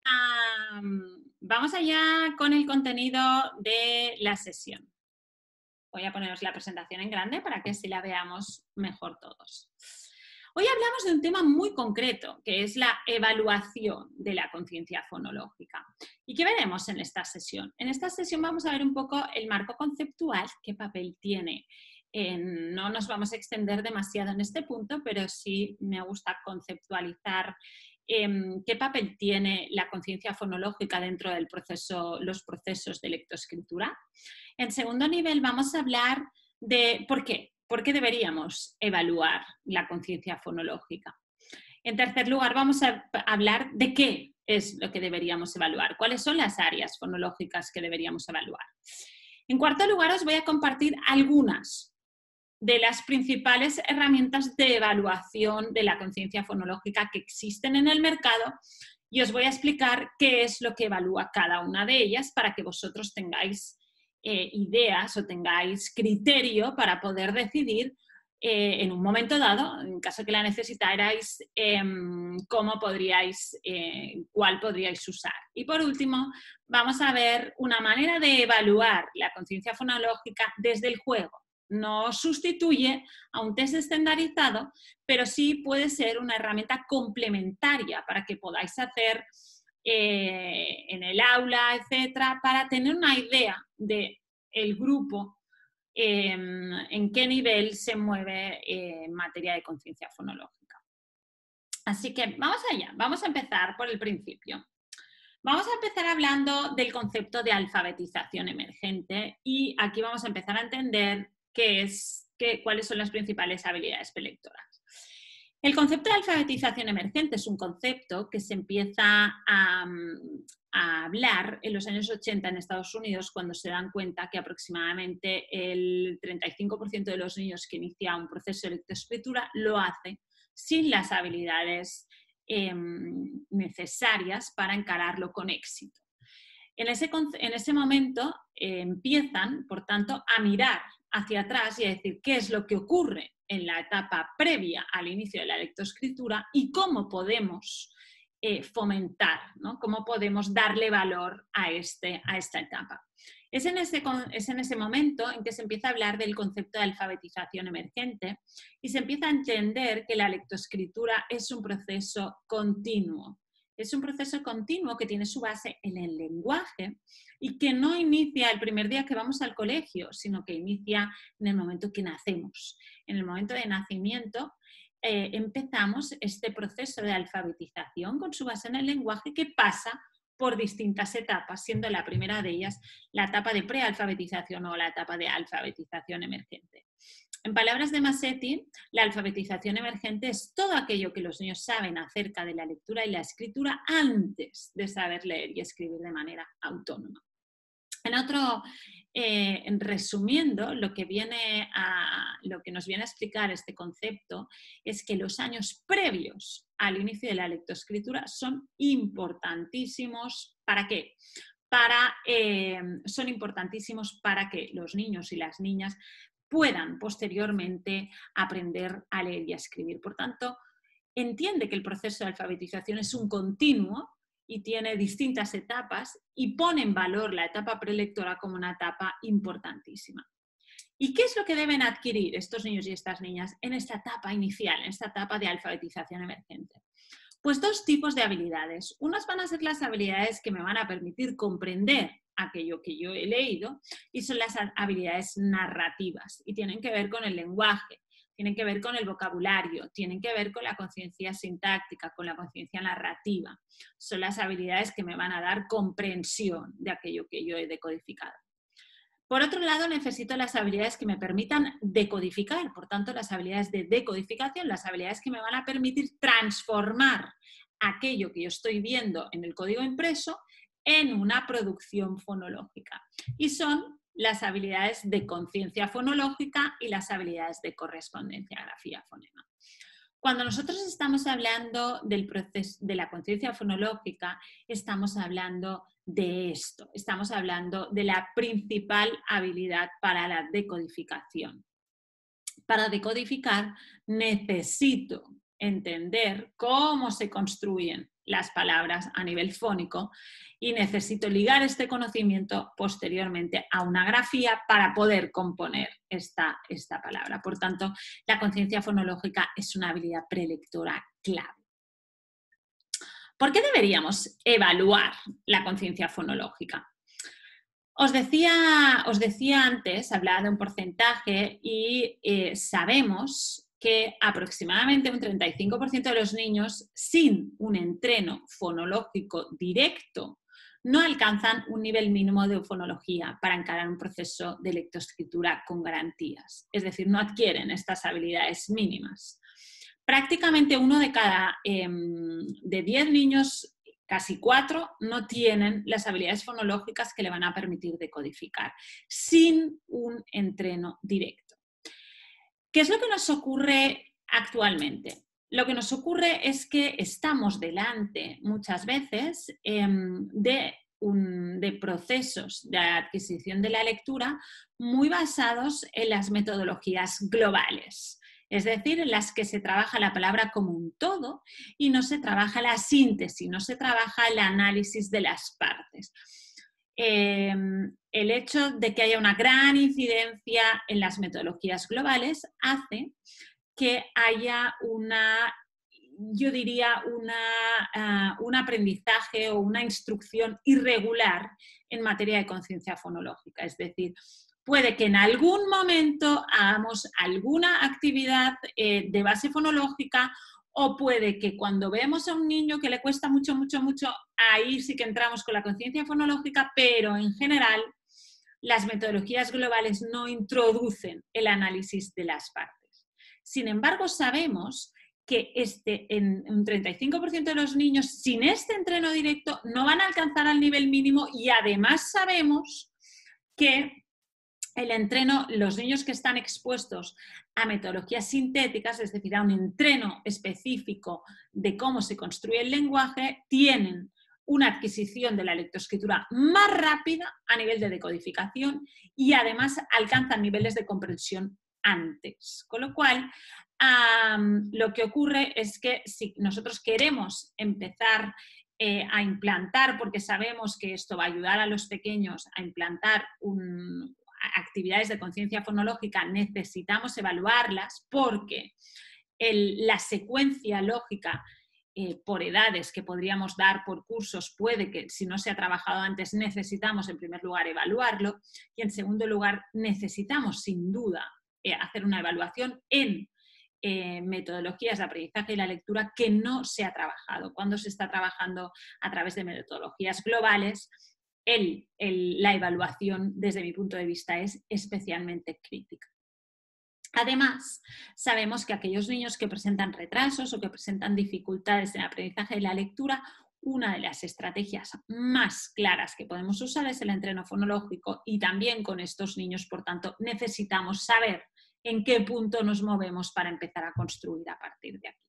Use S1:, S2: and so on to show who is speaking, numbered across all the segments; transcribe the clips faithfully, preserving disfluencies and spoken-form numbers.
S1: Am, vamos allá con el contenido de la sesión. Voy a poneros la presentación en grande para que así la veamos mejor todos. Hoy hablamos de un tema muy concreto, que es la evaluación de la conciencia fonológica. ¿Y qué veremos en esta sesión? En esta sesión vamos a ver un poco el marco conceptual, qué papel tiene. Eh, no nos vamos a extender demasiado en este punto, pero sí me gusta conceptualizar eh, qué papel tiene la conciencia fonológica dentro de proceso, los procesos de lectoescritura. En segundo nivel vamos a hablar de por qué. ¿Por qué deberíamos evaluar la conciencia fonológica? En tercer lugar, vamos a hablar de qué es lo que deberíamos evaluar, cuáles son las áreas fonológicas que deberíamos evaluar. En cuarto lugar, os voy a compartir algunas de las principales herramientas de evaluación de la conciencia fonológica que existen en el mercado y os voy a explicar qué es lo que evalúa cada una de ellas para que vosotros tengáis Eh, ideas o tengáis criterio para poder decidir eh, en un momento dado, en caso que la necesitarais, eh, cómo podríais, eh, cuál podríais usar. Y por último, vamos a ver una manera de evaluar la conciencia fonológica desde el juego. No sustituye a un test estandarizado, pero sí puede ser una herramienta complementaria para que podáis hacer Eh, en el aula, etcétera, para tener una idea de el grupo eh, en qué nivel se mueve eh, en materia de conciencia fonológica. Así que vamos allá, vamos a empezar por el principio. Vamos a empezar hablando del concepto de alfabetización emergente y aquí vamos a empezar a entender qué es, qué, cuáles son las principales habilidades prelectoras. El concepto de alfabetización emergente es un concepto que se empieza a, a hablar en los años ochenta en Estados Unidos cuando se dan cuenta que aproximadamente el treinta y cinco por ciento de los niños que inicia un proceso de lectoescritura lo hace sin las habilidades eh, necesarias para encararlo con éxito. En ese, en ese momento eh, empiezan, por tanto, a mirar hacia atrás y a decir qué es lo que ocurre en la etapa previa al inicio de la lectoescritura y cómo podemos eh, fomentar, ¿no? Cómo podemos darle valor a, este, a esta etapa. Es en, ese, es en ese momento en que se empieza a hablar del concepto de alfabetización emergente y se empieza a entender que la lectoescritura es un proceso continuo. Es un proceso continuo que tiene su base en el lenguaje y que no inicia el primer día que vamos al colegio, sino que inicia en el momento que nacemos. En el momento de nacimiento eh, empezamos este proceso de alfabetización con su base en el lenguaje que pasa por distintas etapas, siendo la primera de ellas la etapa de prealfabetización o la etapa de alfabetización emergente. En palabras de Massetti, la alfabetización emergente es todo aquello que los niños saben acerca de la lectura y la escritura antes de saber leer y escribir de manera autónoma. En otro, eh, resumiendo, lo que, viene a, lo que nos viene a explicar este concepto es que los años previos al inicio de la lectoescritura son importantísimos. ¿Para qué? Para, eh, son importantísimos para que los niños y las niñas puedan posteriormente aprender a leer y a escribir. Por tanto, entiende que el proceso de alfabetización es un continuo y tiene distintas etapas y pone en valor la etapa prelectora como una etapa importantísima. ¿Y qué es lo que deben adquirir estos niños y estas niñas en esta etapa inicial, en esta etapa de alfabetización emergente? Pues dos tipos de habilidades. Unas van a ser las habilidades que me van a permitir comprender aquello que yo he leído y son las habilidades narrativas y tienen que ver con el lenguaje, tienen que ver con el vocabulario, tienen que ver con la conciencia sintáctica, con la conciencia narrativa. Son las habilidades que me van a dar comprensión de aquello que yo he decodificado. Por otro lado, necesito las habilidades que me permitan decodificar, por tanto, las habilidades de decodificación, las habilidades que me van a permitir transformar aquello que yo estoy viendo en el código impreso en una producción fonológica. Y son las habilidades de conciencia fonológica y las habilidades de correspondencia grafía-fonema. Cuando nosotros estamos hablando del proceso de la conciencia fonológica, estamos hablando de esto, estamos hablando de la principal habilidad para la decodificación. Para decodificar necesito entender cómo se construyen las palabras a nivel fónico y necesito ligar este conocimiento posteriormente a una grafía para poder componer esta, esta palabra. Por tanto, la conciencia fonológica es una habilidad prelectora clave. ¿Por qué deberíamos evaluar la conciencia fonológica? Os decía, os decía antes, hablaba de un porcentaje y eh, sabemos que aproximadamente un treinta y cinco por ciento de los niños sin un entreno fonológico directo no alcanzan un nivel mínimo de fonología para encarar un proceso de lectoescritura con garantías. Es decir, no adquieren estas habilidades mínimas. Prácticamente uno de cada eh, de diez niños, casi cuatro, no tienen las habilidades fonológicas que le van a permitir decodificar sin un entreno directo. ¿Qué es lo que nos ocurre actualmente? Lo que nos ocurre es que estamos delante muchas veces eh, de, un, de procesos de adquisición de la lectura muy basados en las metodologías globales. Es decir, en las que se trabaja la palabra como un todo y no se trabaja la síntesis, no se trabaja el análisis de las partes. Eh, el hecho de que haya una gran incidencia en las metodologías globales hace que haya una, yo diría, una, uh, un aprendizaje o una instrucción irregular en materia de conciencia fonológica. Es decir, puede que en algún momento hagamos alguna actividad eh, de base fonológica o puede que cuando vemos a un niño que le cuesta mucho, mucho, mucho, ahí sí que entramos con la conciencia fonológica, pero en general las metodologías globales no introducen el análisis de las partes. Sin embargo, sabemos que este, en un treinta y cinco por ciento de los niños sin este entreno directo no van a alcanzar al nivel mínimo y además sabemos que el entreno, los niños que están expuestos a metodologías sintéticas, es decir, a un entreno específico de cómo se construye el lenguaje, tienen una adquisición de la lectoescritura más rápida a nivel de decodificación y además alcanzan niveles de comprensión antes. Con lo cual, um, lo que ocurre es que si nosotros queremos empezar eh, a implantar, porque sabemos que esto va a ayudar a los pequeños a implantar un actividades de conciencia fonológica, necesitamos evaluarlas porque el, la secuencia lógica eh, por edades que podríamos dar por cursos puede que, si no se ha trabajado antes, necesitamos en primer lugar evaluarlo y en segundo lugar necesitamos sin duda eh, hacer una evaluación en eh, metodologías de aprendizaje y la lectura que no se ha trabajado. Cuando se está trabajando a través de metodologías globales, El, el, la evaluación, desde mi punto de vista, es especialmente crítica. Además, sabemos que aquellos niños que presentan retrasos o que presentan dificultades en el aprendizaje de la lectura, una de las estrategias más claras que podemos usar es el entreno fonológico y también con estos niños, por tanto, necesitamos saber en qué punto nos movemos para empezar a construir a partir de aquí.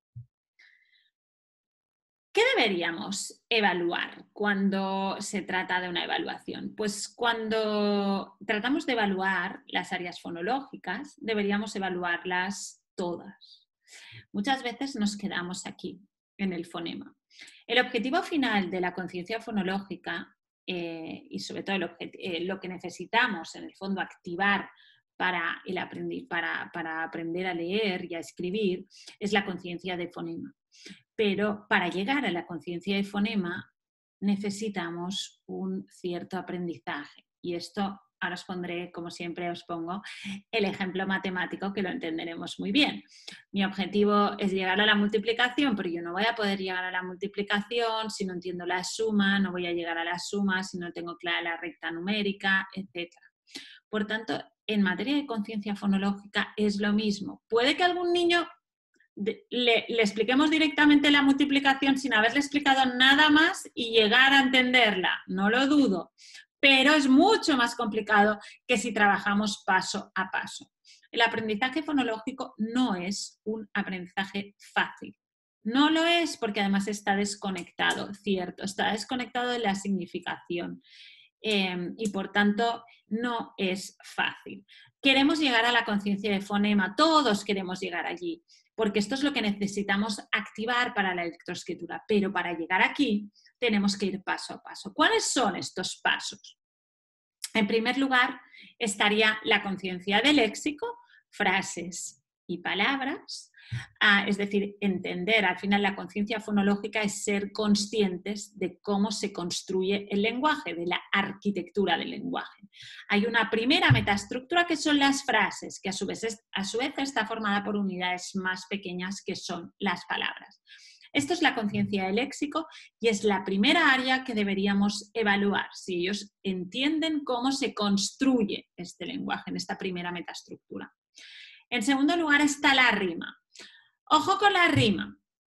S1: ¿Qué deberíamos evaluar cuando se trata de una evaluación? Pues cuando tratamos de evaluar las áreas fonológicas, deberíamos evaluarlas todas. Muchas veces nos quedamos aquí, en el fonema. El objetivo final de la conciencia fonológica eh, y sobre todo el eh, lo que necesitamos, en el fondo, activar para, el aprendi para, para aprender a leer y a escribir es la conciencia de fonema. Pero para llegar a la conciencia de fonema necesitamos un cierto aprendizaje. Y esto ahora os pondré, como siempre os pongo, el ejemplo matemático que lo entenderemos muy bien. Mi objetivo es llegar a la multiplicación, pero yo no voy a poder llegar a la multiplicación si no entiendo la suma, no voy a llegar a la suma si no tengo clara la recta numérica, etcétera. Por tanto, en materia de conciencia fonológica es lo mismo. Puede que algún niño Le, le expliquemos directamente la multiplicación sin haberle explicado nada más y llegar a entenderla, no lo dudo, pero es mucho más complicado que si trabajamos paso a paso. El aprendizaje fonológico no es un aprendizaje fácil. No lo es porque además está desconectado, cierto, está desconectado de la significación eh, y por tanto no es fácil. Queremos llegar a la conciencia de fonema, todos queremos llegar allí. porque esto es lo que necesitamos activar para la lectoescritura. Pero para llegar aquí tenemos que ir paso a paso. ¿Cuáles son estos pasos? En primer lugar, estaría la conciencia del léxico, frases y palabras, ah, es decir, entender, al final la conciencia fonológica es ser conscientes de cómo se construye el lenguaje, de la arquitectura del lenguaje. Hay una primera metaestructura que son las frases, que a su vez, es, a su vez está formada por unidades más pequeñas que son las palabras. Esto es la conciencia del léxico y es la primera área que deberíamos evaluar, si ellos entienden cómo se construye este lenguaje en esta primera metaestructura. En segundo lugar está la rima. Ojo con la rima.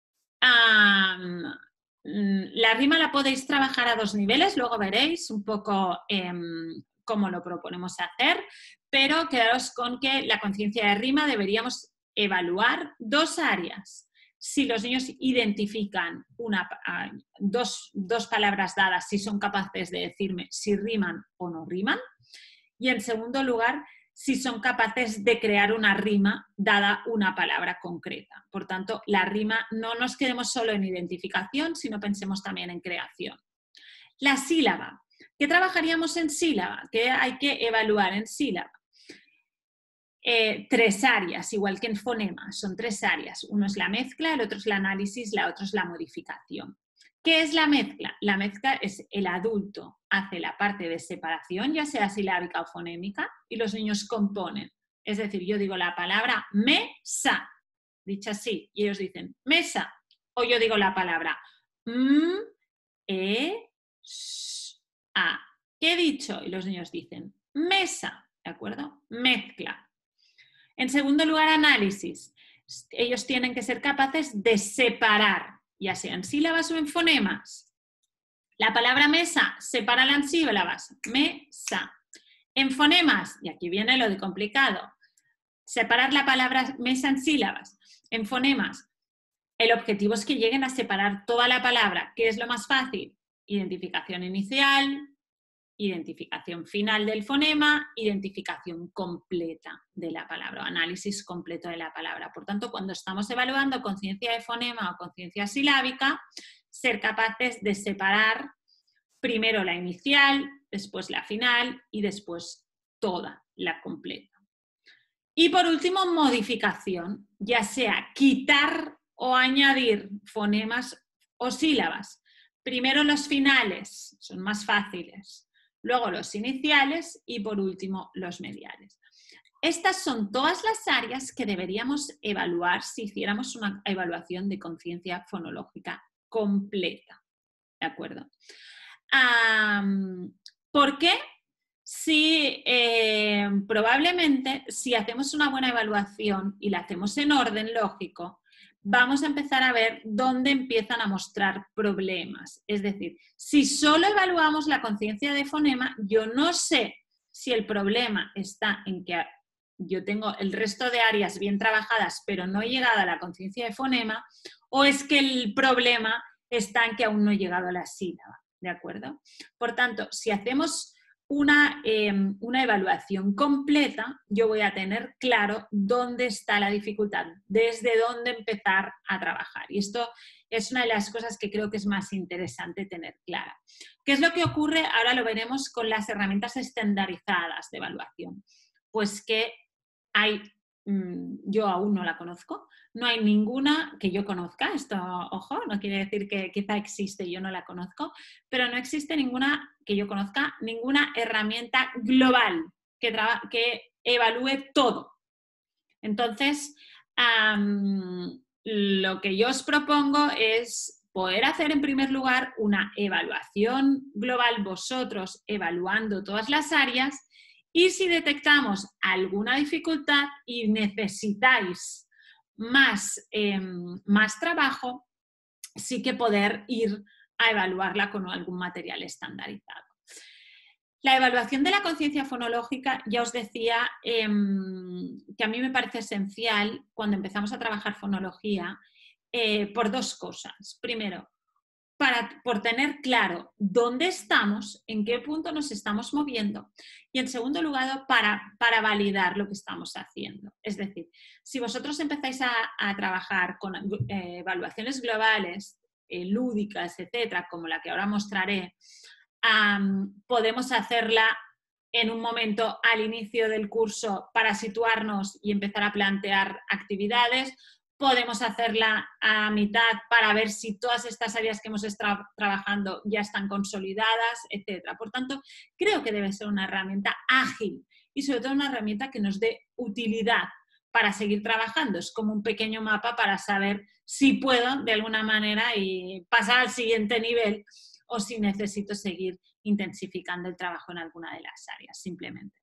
S1: Um, la rima la podéis trabajar a dos niveles, luego veréis un poco eh, cómo lo proponemos hacer, pero quedaros con que la conciencia de rima deberíamos evaluar dos áreas. Si los niños identifican una, dos, dos palabras dadas, si son capaces de decirme si riman o no riman. Y en segundo lugar, si son capaces de crear una rima dada una palabra concreta. Por tanto, la rima no nos quedemos solo en identificación, sino pensemos también en creación. La sílaba. ¿Qué trabajaríamos en sílaba? ¿Qué hay que evaluar en sílaba? Eh, tres áreas, igual que en fonema, son tres áreas. Uno es la mezcla, el otro es el análisis, la otra es la modificación. ¿Qué es la mezcla? La mezcla es el adulto hace la parte de separación, ya sea silábica o fonémica, y los niños componen. Es decir, yo digo la palabra mesa, dicha así, y ellos dicen mesa, o yo digo la palabra m, e, s, a. ¿Qué he dicho? Y los niños dicen mesa, ¿de acuerdo? Mezcla. En segundo lugar, análisis. Ellos tienen que ser capaces de separar, ya sea en sílabas o en fonemas. La palabra mesa, sepárala en sílabas. Mesa. En fonemas, y aquí viene lo de complicado, separar la palabra mesa en sílabas. En fonemas, el objetivo es que lleguen a separar toda la palabra. ¿Qué es lo más fácil? Identificación inicial, identificación final del fonema, identificación completa de la palabra, análisis completo de la palabra. Por tanto, cuando estamos evaluando conciencia de fonema o conciencia silábica, ser capaces de separar primero la inicial, después la final y después toda la completa. Y por último, modificación, ya sea quitar o añadir fonemas o sílabas. Primero los finales, son más fáciles. Luego los iniciales y por último los mediales. Estas son todas las áreas que deberíamos evaluar si hiciéramos una evaluación de conciencia fonológica completa. ¿De acuerdo? Um, ¿Por qué? Si eh, probablemente si hacemos una buena evaluación y la hacemos en orden lógico, vamos a empezar a ver dónde empiezan a mostrar problemas. Es decir, si solo evaluamos la conciencia de fonema, yo no sé si el problema está en que yo tengo el resto de áreas bien trabajadas, pero no he llegado a la conciencia de fonema, o es que el problema está en que aún no he llegado a la sílaba, ¿de acuerdo? Por tanto, si hacemos Una, eh, una evaluación completa, yo voy a tener claro dónde está la dificultad, desde dónde empezar a trabajar. Y esto es una de las cosas que creo que es más interesante tener clara. ¿Qué es lo que ocurre? Ahora lo veremos con las herramientas estandarizadas de evaluación. Pues que hay, mmm, yo aún no la conozco, no hay ninguna que yo conozca, esto, ojo, no quiere decir que quizá existe y yo no la conozco, pero no existe ninguna que yo conozca, ninguna herramienta global que, que evalúe todo. Entonces, um, lo que yo os propongo es poder hacer en primer lugar una evaluación global, vosotros evaluando todas las áreas, y si detectamos alguna dificultad y necesitáis más, eh, más trabajo, sí que poder ir a evaluarla con algún material estandarizado. La evaluación de la conciencia fonológica, ya os decía eh, que a mí me parece esencial cuando empezamos a trabajar fonología eh, por dos cosas. Primero, para, por tener claro dónde estamos, en qué punto nos estamos moviendo y en segundo lugar para, para validar lo que estamos haciendo. Es decir, si vosotros empezáis a, a trabajar con eh, evaluaciones globales, eh, lúdicas, etcétera, como la que ahora mostraré, um, podemos hacerla en un momento al inicio del curso para situarnos y empezar a plantear actividades. Podemos hacerla a mitad para ver si todas estas áreas que hemos estado trabajando ya están consolidadas, etcétera. Por tanto, creo que debe ser una herramienta ágil y sobre todo una herramienta que nos dé utilidad para seguir trabajando. Es como un pequeño mapa para saber si puedo de alguna manera y pasar al siguiente nivel o si necesito seguir intensificando el trabajo en alguna de las áreas, simplemente.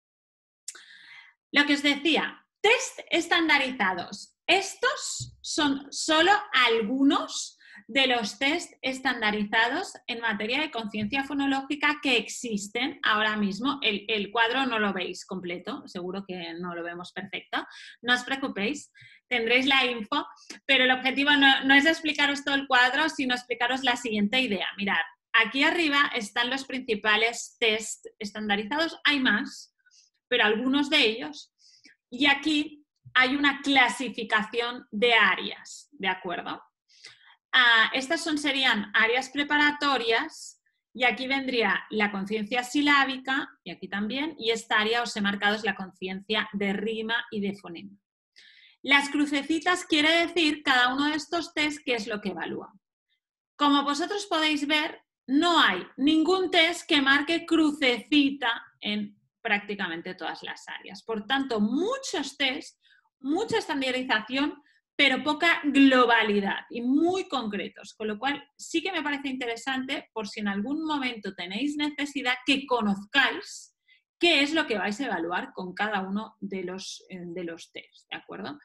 S1: Lo que os decía, test estandarizados. Estos son solo algunos de los test estandarizados en materia de conciencia fonológica que existen ahora mismo. El, el cuadro no lo veis completo, seguro que no lo vemos perfecto. No os preocupéis, tendréis la info, pero el objetivo no, no es explicaros todo el cuadro, sino explicaros la siguiente idea. Mirad, aquí arriba están los principales test estandarizados, hay más, pero algunos de ellos. Y aquí hay una clasificación de áreas, ¿de acuerdo? Ah, estas son, serían áreas preparatorias y aquí vendría la conciencia silábica, y aquí también, y esta área os he marcado es la conciencia de rima y de fonema. Las crucecitas quiere decir cada uno de estos test qué es lo que evalúa. Como vosotros podéis ver, no hay ningún test que marque crucecita en prácticamente todas las áreas. Por tanto, muchos test, mucha estandarización, pero poca globalidad y muy concretos. Con lo cual, sí que me parece interesante, por si en algún momento tenéis necesidad, que conozcáis qué es lo que vais a evaluar con cada uno de los, de los test, ¿de acuerdo?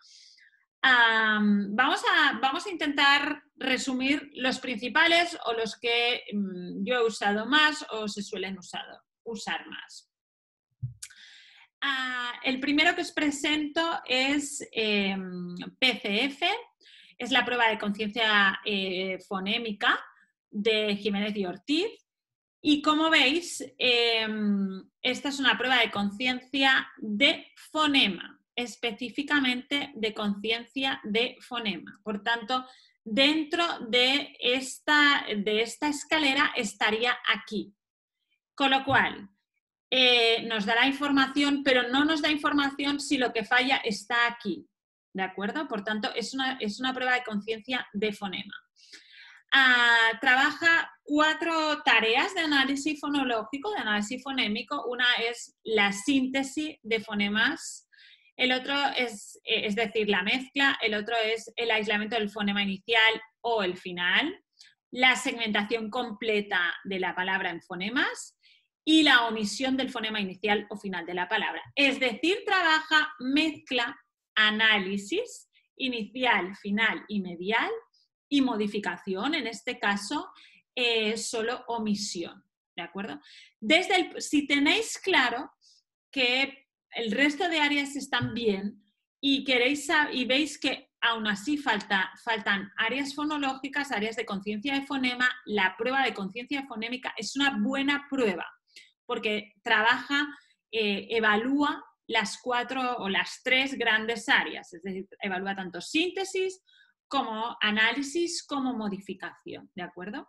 S1: Um, vamos, a, vamos a intentar resumir los principales o los que um, yo he usado más o se suelen usado, usar más. Uh, el primero que os presento es eh, P C F, es la prueba de conciencia eh, fonémica de Jiménez y Ortiz. Y como veis, eh, esta es una prueba de conciencia de fonema, específicamente de conciencia de fonema. Por tanto, dentro de esta, de esta escalera estaría aquí. Con lo cual, eh, nos dará información, pero no nos da información si lo que falla está aquí. ¿De acuerdo? Por tanto, es una, es una prueba de conciencia de fonema. Uh, trabaja cuatro tareas de análisis fonológico, de análisis fonémico. Una es la síntesis de fonemas, el otro es, es decir, la mezcla, el otro es el aislamiento del fonema inicial o el final, la segmentación completa de la palabra en fonemas y la omisión del fonema inicial o final de la palabra. Es decir, trabaja mezcla, análisis, inicial, final y medial, y modificación, en este caso, eh, solo omisión, ¿de acuerdo? Desde el, si tenéis claro que el resto de áreas están bien y, queréis, y veis que aún así falta, faltan áreas fonológicas, áreas de conciencia de fonema, la prueba de conciencia fonémica es una buena prueba porque trabaja, eh, evalúa las cuatro o las tres grandes áreas, es decir, evalúa tanto síntesis, como análisis, como modificación, ¿de acuerdo?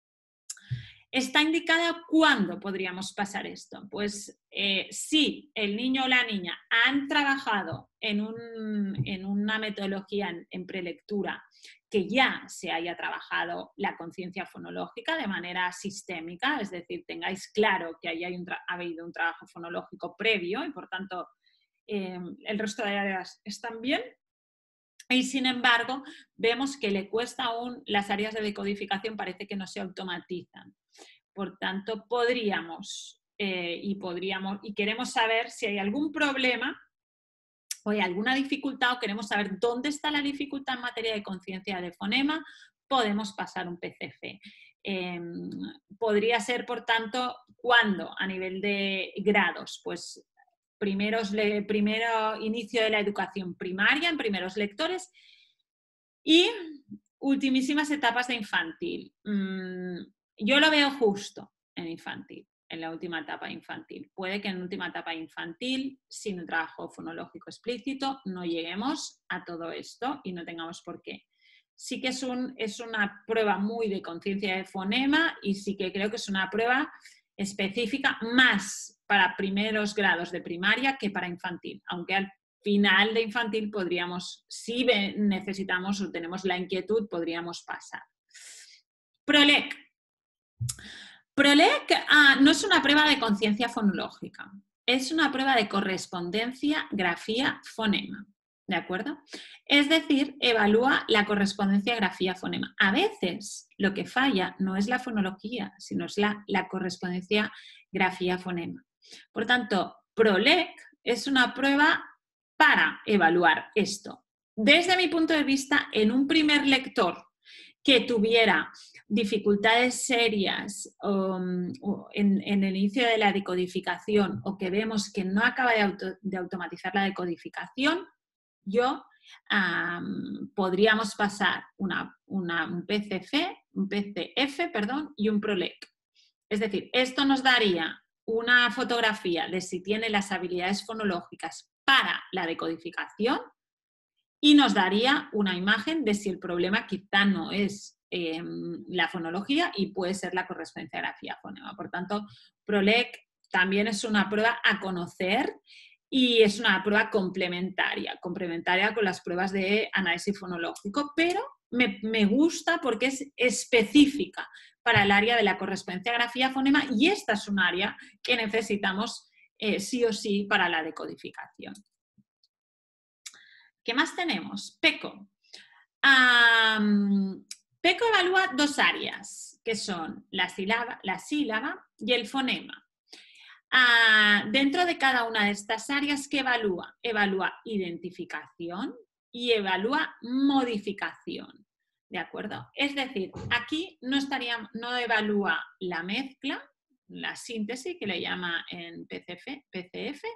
S1: Está indicada cuándo podríamos pasar esto. Pues eh, si el niño o la niña han trabajado en, un, en una metodología en, en prelectura que ya se haya trabajado la conciencia fonológica de manera sistémica, es decir, tengáis claro que ahí hay un ha habido un trabajo fonológico previo y por tanto eh, el resto de áreas están bien. Y sin embargo, vemos que le cuesta aún, las áreas de decodificación parece que no se automatizan. Por tanto, podríamos, eh, y podríamos, y queremos saber si hay algún problema o hay alguna dificultad o queremos saber dónde está la dificultad en materia de conciencia de fonema, podemos pasar un P C F. Eh, podría ser, por tanto, ¿cuándo? A nivel de grados, pues primeros, primero inicio de la educación primaria, en primeros lectores, y ultimísimas etapas de infantil. Mm, yo lo veo justo en infantil, en la última etapa infantil. Puede que en última etapa infantil, sin un trabajo fonológico explícito, no lleguemos a todo esto y no tengamos por qué. Sí que es, un, es una prueba muy de conciencia de fonema y sí que creo que es una prueba específica más para primeros grados de primaria que para infantil, aunque al final de infantil podríamos, si necesitamos o tenemos la inquietud, podríamos pasar. PROLEC. PROLEC ah, no es una prueba de conciencia fonológica, es una prueba de correspondencia, grafía, fonema. ¿De acuerdo? Es decir, evalúa la correspondencia grafía-fonema. A veces lo que falla no es la fonología, sino es la, la correspondencia grafía-fonema. Por tanto, PROLEC es una prueba para evaluar esto. Desde mi punto de vista, en un primer lector que tuviera dificultades serias um, en, en el inicio de la decodificación o que vemos que no acaba de, auto, de automatizar la decodificación, yo um, podríamos pasar una, una, un P C F, un P C F perdón, y un PROLEC. Es decir, esto nos daría una fotografía de si tiene las habilidades fonológicas para la decodificación y nos daría una imagen de si el problema quizá no es eh, la fonología y puede ser la correspondencia grafía-fonema. Por tanto, PROLEC también es una prueba a conocer y es una prueba complementaria, complementaria con las pruebas de análisis fonológico, pero me, me gusta porque es específica para el área de la correspondencia grafía-fonema y esta es un área que necesitamos eh, sí o sí para la decodificación. ¿Qué más tenemos? PECO. Um, PECO evalúa dos áreas, que son la sílaba, la sílaba y el fonema. Uh, dentro de cada una de estas áreas, ¿qué evalúa? Evalúa identificación y evalúa modificación, ¿de acuerdo? Es decir, aquí no, estaría, no evalúa la mezcla, la síntesis, que le llama en P C F, P C F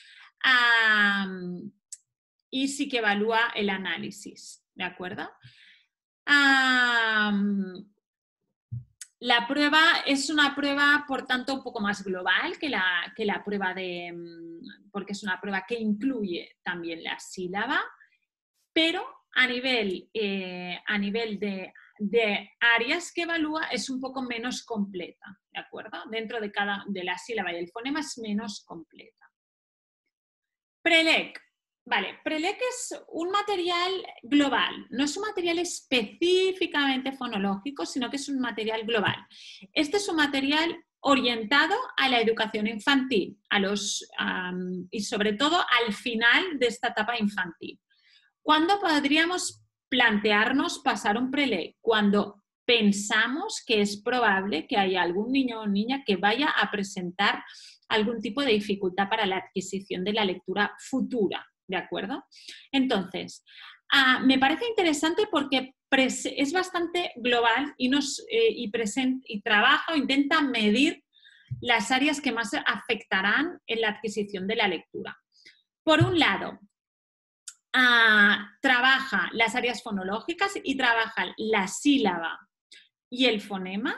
S1: um, y sí que evalúa el análisis, ¿de acuerdo? Um, La prueba es una prueba, por tanto, un poco más global que la, que la prueba de... porque es una prueba que incluye también la sílaba, pero a nivel, eh, a nivel de, de áreas que evalúa es un poco menos completa, ¿de acuerdo? Dentro de, cada, de la sílaba y el fonema es menos completa. PRELEC. Vale, PRELEC es un material global, no es un material específicamente fonológico, sino que es un material global. Este es un material orientado a la educación infantil a los, um, y sobre todo al final de esta etapa infantil. ¿Cuándo podríamos plantearnos pasar un PRELEC? Cuando pensamos que es probable que haya algún niño o niña que vaya a presentar algún tipo de dificultad para la adquisición de la lectura futura. ¿De acuerdo? Entonces, uh, me parece interesante porque es bastante global y, nos, eh, y, present, y trabaja o intenta medir las áreas que más afectarán en la adquisición de la lectura. Por un lado, uh, trabaja las áreas fonológicas y trabaja la sílaba y el fonema.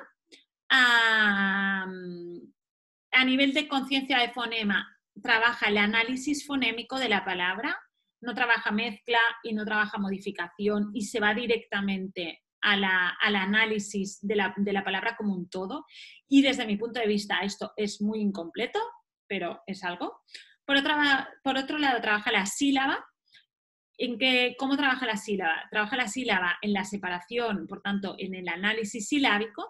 S1: Uh, a nivel de conciencia de fonema, trabaja el análisis fonémico de la palabra, no trabaja mezcla y no trabaja modificación y se va directamente a la, al análisis de la, de la palabra como un todo. Y desde mi punto de vista esto es muy incompleto, pero es algo. Por otro, por otro lado, trabaja la sílaba. ¿En qué, ¿Cómo trabaja la sílaba? Trabaja la sílaba en la separación, por tanto, en el análisis silábico.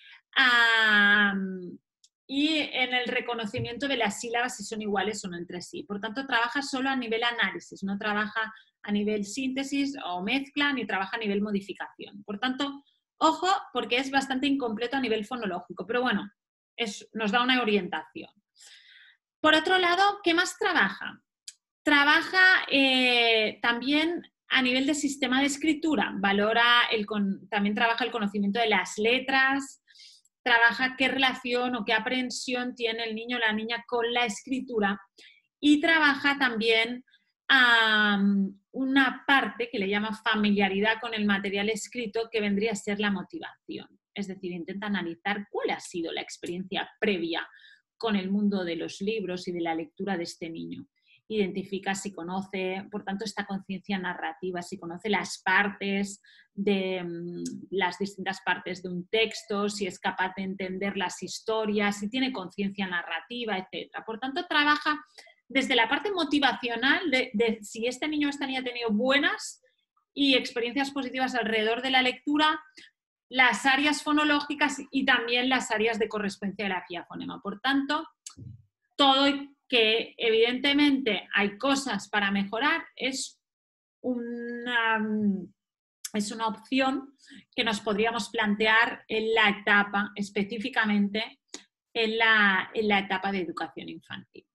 S1: Um, y en el reconocimiento de las sílabas si son iguales o no entre sí. Por tanto, trabaja solo a nivel análisis, no trabaja a nivel síntesis o mezcla, ni trabaja a nivel modificación. Por tanto, ojo, porque es bastante incompleto a nivel fonológico, pero bueno, es, nos da una orientación. Por otro lado, ¿qué más trabaja? Trabaja eh, también a nivel de sistema de escritura, valora el, también trabaja el conocimiento de las letras, trabaja qué relación o qué aprehensión tiene el niño o la niña con la escritura y trabaja también um, una parte que le llama familiaridad con el material escrito, que vendría a ser la motivación. Es decir, intenta analizar cuál ha sido la experiencia previa con el mundo de los libros y de la lectura de este niño. Identifica si conoce, por tanto, esta conciencia narrativa, si conoce las partes de um, las distintas partes de un texto, si es capaz de entender las historias, si tiene conciencia narrativa, etcétera. Por tanto, trabaja desde la parte motivacional de, de si este niño o esta niña ha tenido buenas y experiencias positivas alrededor de la lectura, las áreas fonológicas y también las áreas de correspondencia grafía-fonema. Por tanto, todo que evidentemente hay cosas para mejorar es una, es una opción que nos podríamos plantear en la etapa, específicamente en la, en la etapa de educación infantil.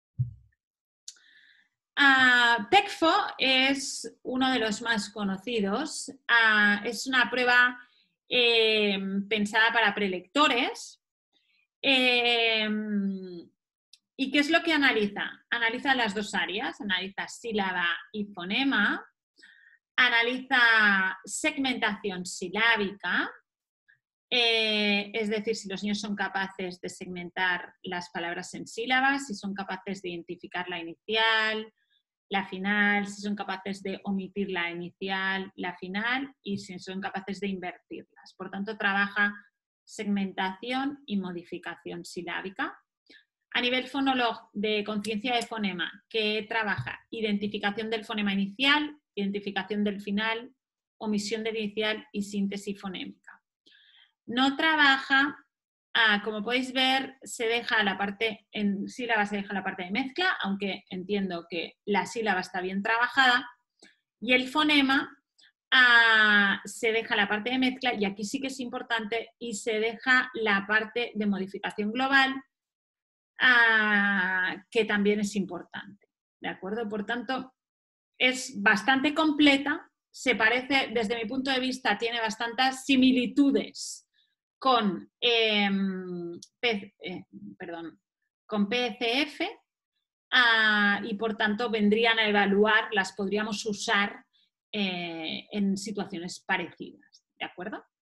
S1: Uh, P E C F O es uno de los más conocidos. Uh, es una prueba eh, pensada para prelectores. Eh, ¿Y qué es lo que analiza? Analiza las dos áreas, analiza sílaba y fonema, analiza segmentación silábica, eh, es decir, si los niños son capaces de segmentar las palabras en sílabas, si son capaces de identificar la inicial, la final, si son capaces de omitir la inicial, la final y si son capaces de invertirlas. Por tanto, trabaja segmentación y modificación silábica. A nivel fonólogo de conciencia de fonema, que trabaja identificación del fonema inicial, identificación del final, omisión del inicial y síntesis fonémica. No trabaja, ah, como podéis ver, se deja la parte, en sílaba se deja la parte de mezcla, aunque entiendo que la sílaba está bien trabajada, y el fonema ah, se deja la parte de mezcla, y aquí sí que es importante, y se deja la parte de modificación global, ah, que también es importante, ¿de acuerdo? Por tanto, es bastante completa, se parece, desde mi punto de vista, tiene bastantes similitudes con, eh, P, eh, perdón, con P C F uh, y por tanto vendrían a evaluar, las podríamos usar eh, en situaciones parecidas, ¿de acuerdo?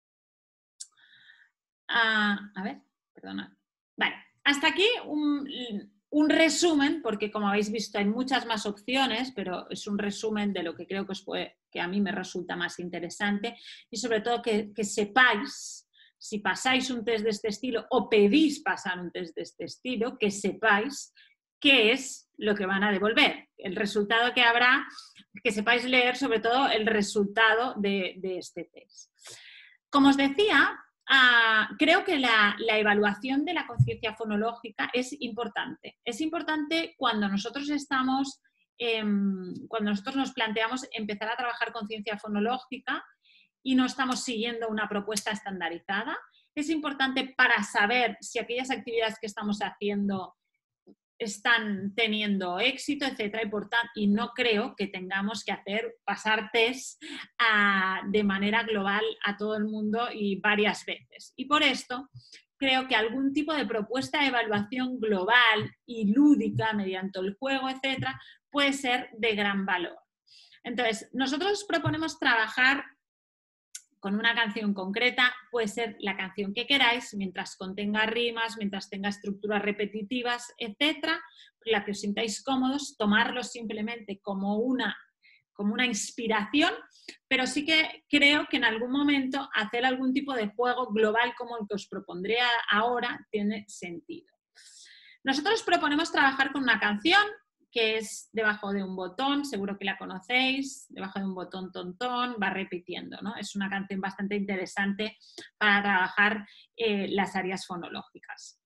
S1: Uh, a ver, perdona. Vale, hasta aquí un, un resumen, porque como habéis visto hay muchas más opciones, pero es un resumen de lo que creo que, os puede, que a mí me resulta más interesante y sobre todo que, que sepáis, si pasáis un test de este estilo o pedís pasar un test de este estilo, que sepáis qué es lo que van a devolver, el resultado que habrá, que sepáis leer sobre todo el resultado de, de este test. Como os decía, uh, creo que la, la evaluación de la conciencia fonológica es importante. Es importante cuando nosotros estamos, eh, cuando nosotros nos planteamos empezar a trabajar conciencia fonológica y no estamos siguiendo una propuesta estandarizada. Es importante para saber si aquellas actividades que estamos haciendo están teniendo éxito, etcétera, y, por tanto, y no creo que tengamos que hacer, pasar test a, de manera global a todo el mundo y varias veces. Y por esto creo que algún tipo de propuesta de evaluación global y lúdica mediante el juego, etcétera, puede ser de gran valor. Entonces, nosotros proponemos trabajar con una canción concreta, puede ser la canción que queráis, mientras contenga rimas, mientras tenga estructuras repetitivas, etcétera, la que os sintáis cómodos, tomarlo simplemente como una, como una inspiración, pero sí que creo que en algún momento hacer algún tipo de juego global como el que os propondré ahora tiene sentido. Nosotros proponemos trabajar con una canción que es debajo de un botón, seguro que la conocéis, debajo de un botón tontón, va repitiendo, ¿no? Es una canción bastante interesante para trabajar eh, las áreas fonológicas.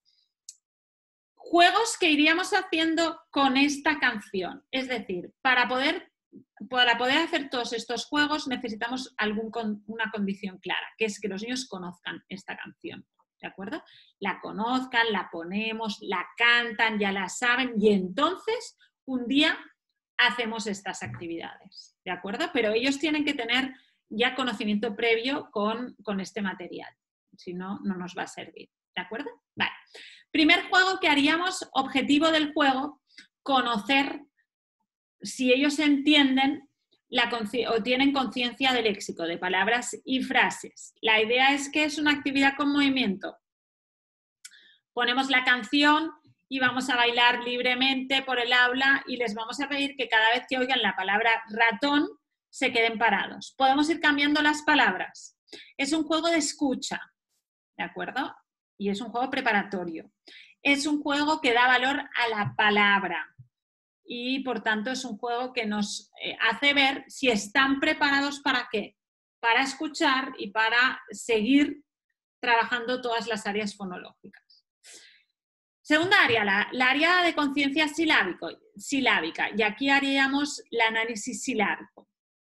S1: Juegos que iríamos haciendo con esta canción, es decir, para poder, para poder hacer todos estos juegos necesitamos algún, una condición clara, que es que los niños conozcan esta canción. ¿De acuerdo? La conozcan, la ponemos, la cantan, ya la saben y entonces un día hacemos estas actividades, ¿de acuerdo? Pero ellos tienen que tener ya conocimiento previo con, con este material, si no, no nos va a servir, ¿de acuerdo? Vale. Primer juego que haríamos, objetivo del juego, conocer si ellos entienden la o tienen conciencia del léxico, de palabras y frases. La idea es que es una actividad con movimiento. Ponemos la canción y vamos a bailar libremente por el aula y les vamos a pedir que cada vez que oigan la palabra ratón se queden parados. Podemos ir cambiando las palabras. Es un juego de escucha, ¿de acuerdo? Y es un juego preparatorio. Es un juego que da valor a la palabra. Y por tanto es un juego que nos eh, hace ver si están preparados para qué, para escuchar y para seguir trabajando todas las áreas fonológicas. Segunda área, la, la área de conciencia silábica, y aquí haríamos el análisis silábico.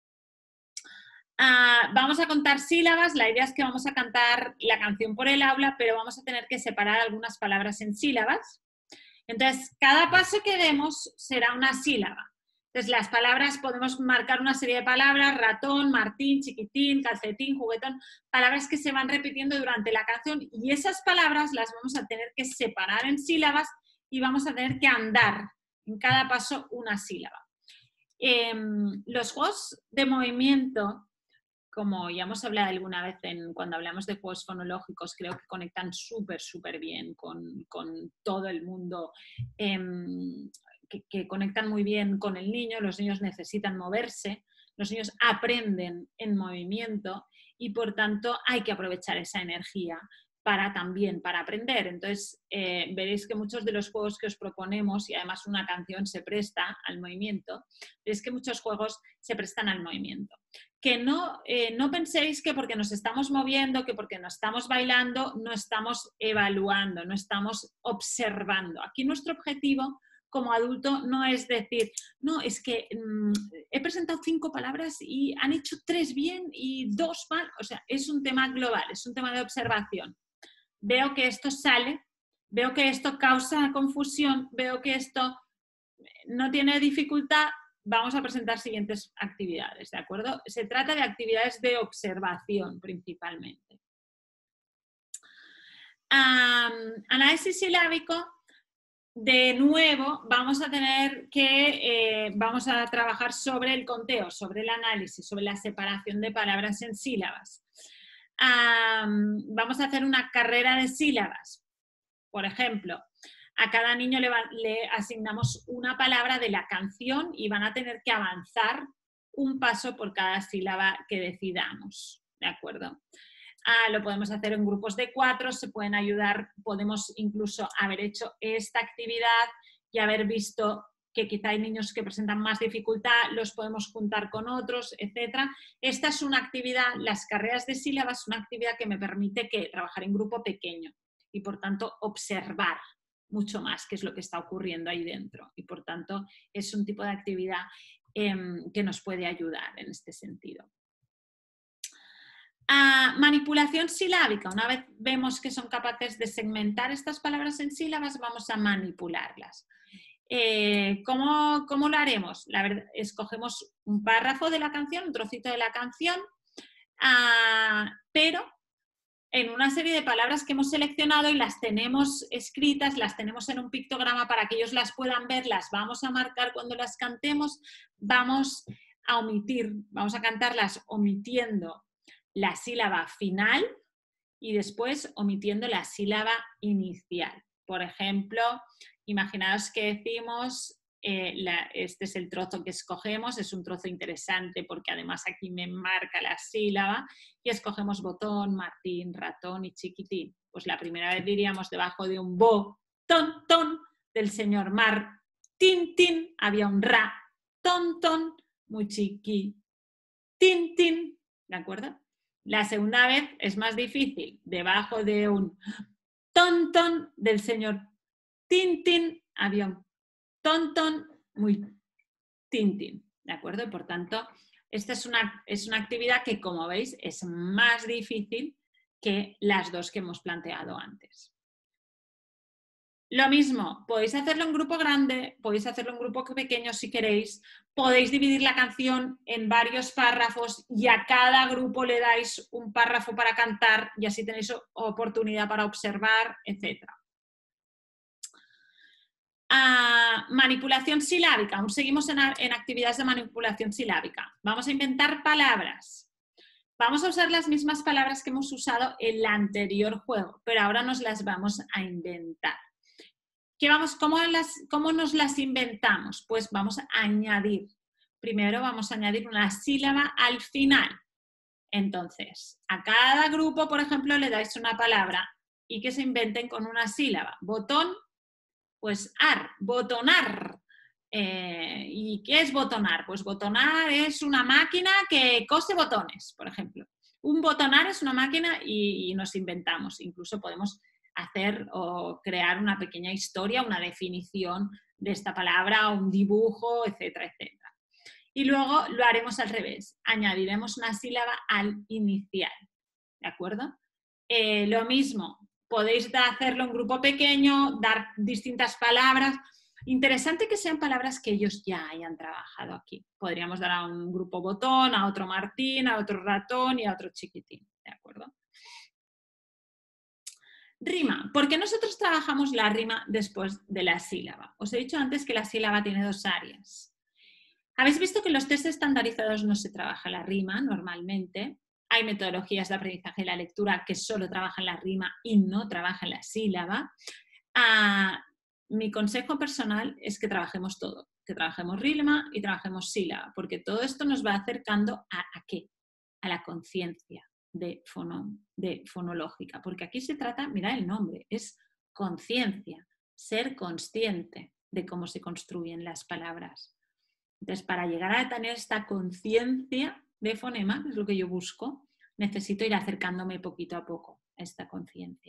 S1: Uh, vamos a contar sílabas, la idea es que vamos a cantar la canción por el aula, pero vamos a tener que separar algunas palabras en sílabas. Entonces, cada paso que demos será una sílaba. Entonces, las palabras, podemos marcar una serie de palabras, ratón, Martín, chiquitín, calcetín, juguetón, palabras que se van repitiendo durante la canción y esas palabras las vamos a tener que separar en sílabas y vamos a tener que andar en cada paso una sílaba. Eh, los juegos de movimiento, como ya hemos hablado alguna vez en, cuando hablamos de juegos fonológicos, creo que conectan súper, súper bien con, con todo el mundo, eh, que, que conectan muy bien con el niño. Los niños necesitan moverse, los niños aprenden en movimiento y por tanto hay que aprovechar esa energía para también, para aprender. Entonces, eh, veréis que muchos de los juegos que os proponemos, y además una canción se presta al movimiento, veréis que muchos juegos se prestan al movimiento. Que no, eh, no penséis que porque nos estamos moviendo, que porque nos estamos bailando, no estamos evaluando, no estamos observando. Aquí nuestro objetivo como adulto no es decir, no, es que mmm, he presentado cinco palabras y han hecho tres bien y dos mal. O sea, es un tema global, es un tema de observación. Veo que esto sale, veo que esto causa confusión, veo que esto no tiene dificultad, vamos a presentar siguientes actividades, ¿de acuerdo? Se trata de actividades de observación principalmente. Um, análisis silábico, de nuevo vamos a tener que, eh, vamos a trabajar sobre el conteo, sobre el análisis, sobre la separación de palabras en sílabas. Um, vamos a hacer una carrera de sílabas. Por ejemplo, a cada niño le, va, le asignamos una palabra de la canción y van a tener que avanzar un paso por cada sílaba que decidamos, ¿de acuerdo? Ah, lo podemos hacer en grupos de cuatro, se pueden ayudar, podemos incluso haber hecho esta actividad y haber visto que quizá hay niños que presentan más dificultad, los podemos juntar con otros, etcétera. Esta es una actividad, las carreras de sílabas, una actividad que me permite que trabajar en grupo pequeño y por tanto observar mucho más qué es lo que está ocurriendo ahí dentro y por tanto es un tipo de actividad eh, que nos puede ayudar en este sentido. Uh, manipulación silábica. Una vez vemos que son capaces de segmentar estas palabras en sílabas, vamos a manipularlas. Eh, ¿cómo, ¿Cómo lo haremos? La verdad, escogemos un párrafo de la canción, un trocito de la canción, uh, pero en una serie de palabras que hemos seleccionado y las tenemos escritas, las tenemos en un pictograma para que ellos las puedan ver, las vamos a marcar cuando las cantemos, vamos a omitir, vamos a cantarlas omitiendo la sílaba final y después omitiendo la sílaba inicial. Por ejemplo, imaginaos que decimos, eh, la, este es el trozo que escogemos, es un trozo interesante porque además aquí me marca la sílaba y escogemos botón, Martín, ratón y chiquitín. Pues la primera vez diríamos debajo de un botón, ton, del señor Martín, tin, había un ra, ton, ton, muy chiqui, tin, tin, ¿de acuerdo? La segunda vez es más difícil, debajo de un ton, ton del señor tin, tin, había un ton, ton, muy tin, tin, ¿de acuerdo? Y por tanto, esta es una, es una actividad que, como veis, es más difícil que las dos que hemos planteado antes. Lo mismo, podéis hacerlo en grupo grande, podéis hacerlo en grupo pequeño si queréis, podéis dividir la canción en varios párrafos y a cada grupo le dais un párrafo para cantar y así tenéis oportunidad para observar, etcétera. Ah, manipulación silábica. Aún seguimos en, en actividades de manipulación silábica. Vamos a inventar palabras. Vamos a usar las mismas palabras que hemos usado en el anterior juego, pero ahora nos las vamos a inventar. ¿Qué vamos, cómo, las, ¿Cómo nos las inventamos? Pues vamos a añadir. Primero vamos a añadir una sílaba al final. Entonces, a cada grupo, por ejemplo, le dais una palabra y que se inventen con una sílaba. Botón, pues ar, botonar. Eh, ¿Y qué es botonar? Pues botonar es una máquina que cose botones, por ejemplo. Un botonar es una máquina y, y nos inventamos. Incluso podemos hacer o crear una pequeña historia, una definición de esta palabra, un dibujo, etcétera, etcétera. Y luego lo haremos al revés. Añadiremos una sílaba al inicial. ¿De acuerdo? Eh, lo mismo, podéis hacerlo en grupo pequeño, dar distintas palabras. Interesante que sean palabras que ellos ya hayan trabajado aquí. Podríamos dar a un grupo botón, a otro Martín, a otro ratón y a otro chiquitín. ¿De acuerdo? Rima. ¿Por qué nosotros trabajamos la rima después de la sílaba? Os he dicho antes que la sílaba tiene dos áreas. Habéis visto que en los test estandarizados no se trabaja la rima normalmente. Hay metodologías de aprendizaje de la lectura que solo trabajan la rima y no trabajan la sílaba. Ah, mi consejo personal es que trabajemos todo, que trabajemos rima y trabajemos sílaba, porque todo esto nos va acercando a, ¿a qué? A la conciencia de, fono, de fonológica, porque aquí se trata, mirad el nombre, es conciencia, ser consciente de cómo se construyen las palabras. Entonces, para llegar a tener esta conciencia de fonema, que es lo que yo busco, necesito ir acercándome poquito a poco a esta conciencia.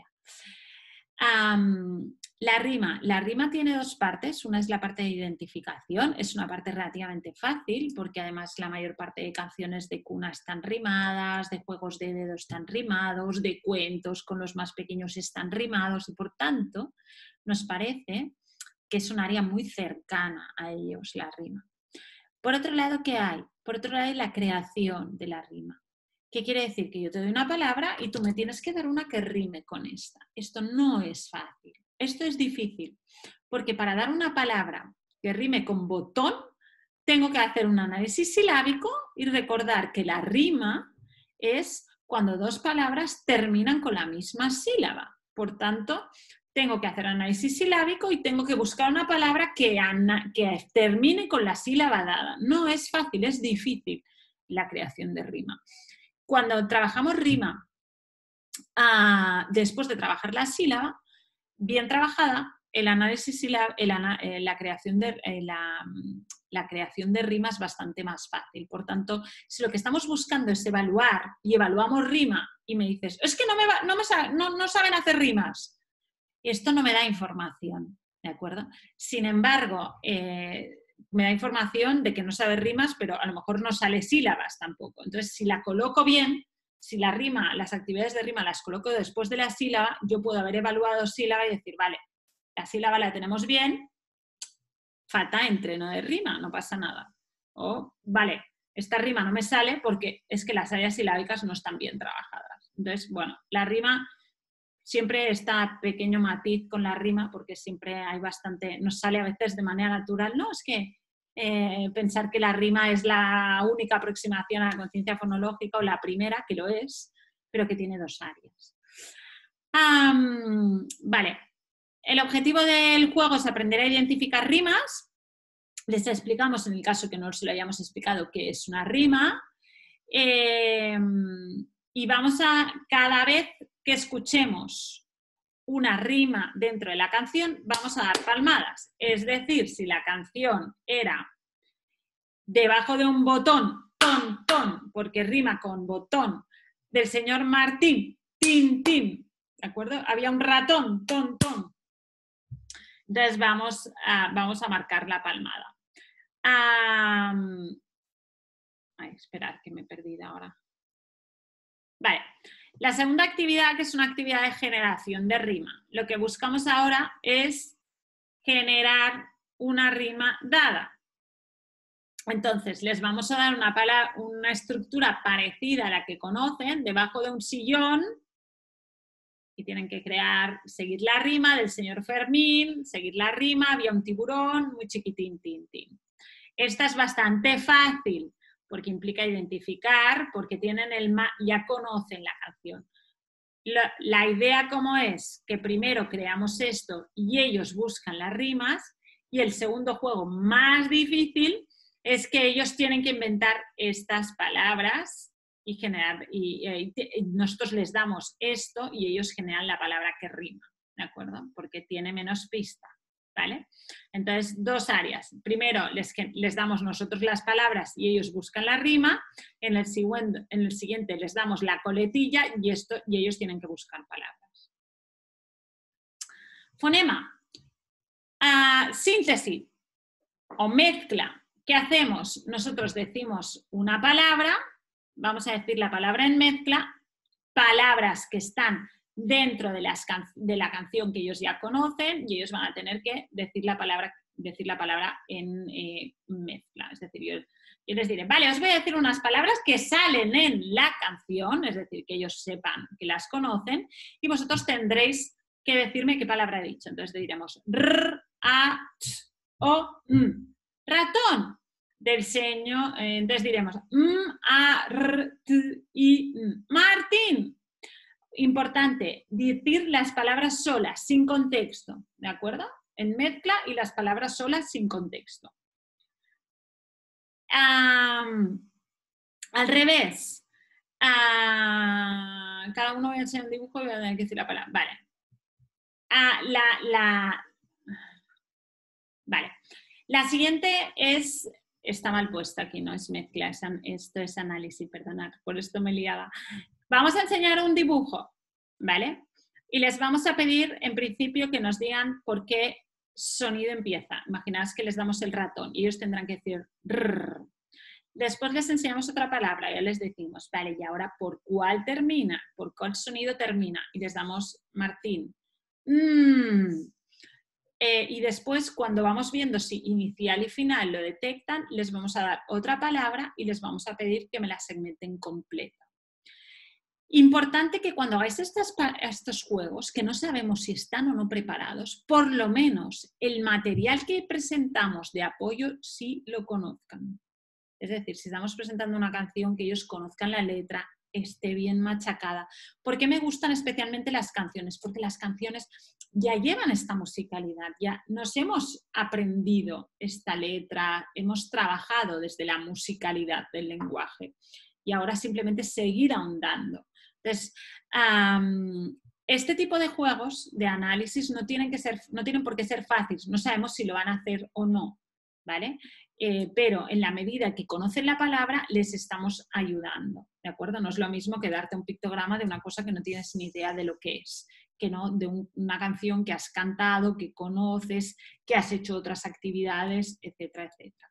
S1: Um, la rima. La rima tiene dos partes. Una es la parte de identificación. Es una parte relativamente fácil porque además la mayor parte de canciones de cuna están rimadas, de juegos de dedos están rimados, de cuentos con los más pequeños están rimados y por tanto nos parece que es un área muy cercana a ellos la rima. Por otro lado, ¿qué hay? Por otro lado hay la creación de la rima. ¿Qué quiere decir? Que yo te doy una palabra y tú me tienes que dar una que rime con esta. Esto no es fácil. Esto es difícil. Porque para dar una palabra que rime con botón, tengo que hacer un análisis silábico y recordar que la rima es cuando dos palabras terminan con la misma sílaba. Por tanto, tengo que hacer análisis silábico y tengo que buscar una palabra que, que termine con la sílaba dada. No es fácil, es difícil la creación de rima. Cuando trabajamos rima, uh, después de trabajar la sílaba, bien trabajada, el análisis y la, el, eh, la, creación de, eh, la, la creación de rima es bastante más fácil. Por tanto, si lo que estamos buscando es evaluar y evaluamos rima y me dices, es que no, me va, no, me sabe, no, no saben hacer rimas, esto no me da información, ¿de acuerdo? Sin embargo, eh, me da información de que no sabe rimas, pero a lo mejor no sale sílabas tampoco. Entonces, si la coloco bien, si la rima, las actividades de rima las coloco después de la sílaba, yo puedo haber evaluado sílaba y decir, vale, la sílaba la tenemos bien, falta entreno de rima, no pasa nada. O, vale, esta rima no me sale porque es que las áreas silábicas no están bien trabajadas. Entonces, bueno, la rima... Siempre está pequeño matiz con la rima porque siempre hay bastante, nos sale a veces de manera natural, no, es que eh, pensar que la rima es la única aproximación a la conciencia fonológica o la primera, que lo es, pero que tiene dos áreas. Um, vale, el objetivo del juego es aprender a identificar rimas. Les explicamos, en el caso que no se lo hayamos explicado, qué es una rima. Eh, y vamos a, cada vez que escuchemos una rima dentro de la canción, vamos a dar palmadas. Es decir, si la canción era debajo de un botón, ton, ton, porque rima con botón, del señor Martín, tin, tin, ¿de acuerdo? Había un ratón, ton, ton. Entonces vamos a, vamos a marcar la palmada. Um, ay, esperad que me he perdido ahora. Vale. La segunda actividad, que es una actividad de generación de rima. Lo que buscamos ahora es generar una rima dada. Entonces, les vamos a dar una, palabra, una estructura parecida a la que conocen, debajo de un sillón, Y tienen que crear, seguir la rima del señor Fermín, seguir la rima, había un tiburón, muy chiquitín, tin, tin. Esta es bastante fácil, porque implica identificar, porque tienen el ya conocen la canción. La, la idea como es que primero creamos esto y ellos buscan las rimas, y el segundo juego más difícil es que ellos tienen que inventar estas palabras y generar, y, y, y nosotros les damos esto y ellos generan la palabra que rima, ¿de acuerdo? Porque tiene menos pista, ¿vale? Entonces, dos áreas. Primero, les, les damos nosotros las palabras y ellos buscan la rima. En el, siguiente, en el siguiente les damos la coletilla y, esto, y ellos tienen que buscar palabras. Fonema. Uh, síntesis o mezcla. ¿Qué hacemos? Nosotros decimos una palabra, vamos a decir la palabra en mezcla, palabras que están dentro de, las de la canción que ellos ya conocen y ellos van a tener que decir la palabra, decir la palabra en eh, mezcla. Es decir, yo, yo les diré, vale, os voy a decir unas palabras que salen en la canción, es decir, que ellos sepan que las conocen y vosotros tendréis que decirme qué palabra he dicho. Entonces diremos r, a, t, o, m. Ratón, del seño, eh, entonces diremos m, a, r, t, i, m. Martín. Importante, decir las palabras solas, sin contexto, ¿de acuerdo? En mezcla y las palabras solas sin contexto. Um, al revés, uh, cada uno voy a enseñar un dibujo y voy a tener que decir la palabra. Vale. Uh, la, la, vale. La siguiente es, está mal puesta aquí, no es mezcla, es, esto es análisis, perdonad, por esto me liaba. Vamos a enseñar un dibujo, ¿vale? Y les vamos a pedir, en principio, que nos digan por qué sonido empieza. Imaginaos que les damos el ratón y ellos tendrán que decir rrr. Después les enseñamos otra palabra y ya les decimos, vale, y ahora ¿por cuál termina? ¿Por cuál sonido termina? Y les damos Martín. Mm. Eh, y después, cuando vamos viendo si inicial y final lo detectan, les vamos a dar otra palabra y les vamos a pedir que me la segmenten completa. Importante que cuando hagáis estos, estos juegos, que no sabemos si están o no preparados, por lo menos el material que presentamos de apoyo sí lo conozcan. Es decir, si estamos presentando una canción, que ellos conozcan la letra, esté bien machacada. ¿Por qué me gustan especialmente las canciones? Porque las canciones ya llevan esta musicalidad, ya nos hemos aprendido esta letra, hemos trabajado desde la musicalidad del lenguaje y ahora simplemente seguir ahondando. Entonces, um, este tipo de juegos de análisis no tienen, que ser, no tienen por qué ser fáciles, no sabemos si lo van a hacer o no, ¿vale? Eh, pero en la medida que conocen la palabra, les estamos ayudando, ¿de acuerdo? No es lo mismo que darte un pictograma de una cosa que no tienes ni idea de lo que es, que no de un, una canción que has cantado, que conoces, que has hecho otras actividades, etcétera, etcétera.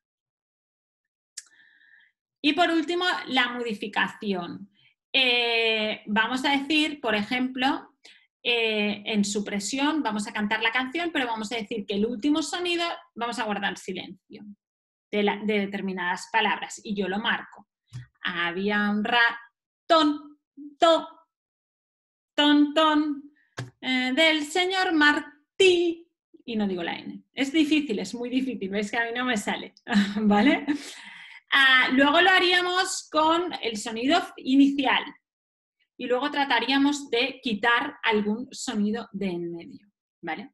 S1: Y por último, la modificación. Eh, vamos a decir, por ejemplo, eh, en supresión vamos a cantar la canción, pero vamos a decir que el último sonido vamos a guardar silencio de, la, de determinadas palabras y yo lo marco. Había un ratón, to, ton, ton, eh, del señor Martí, y no digo la N. Es difícil, es muy difícil, veis que a mí no me sale, ¿vale? Ah, luego lo haríamos con el sonido inicial y luego trataríamos de quitar algún sonido de en medio, ¿vale?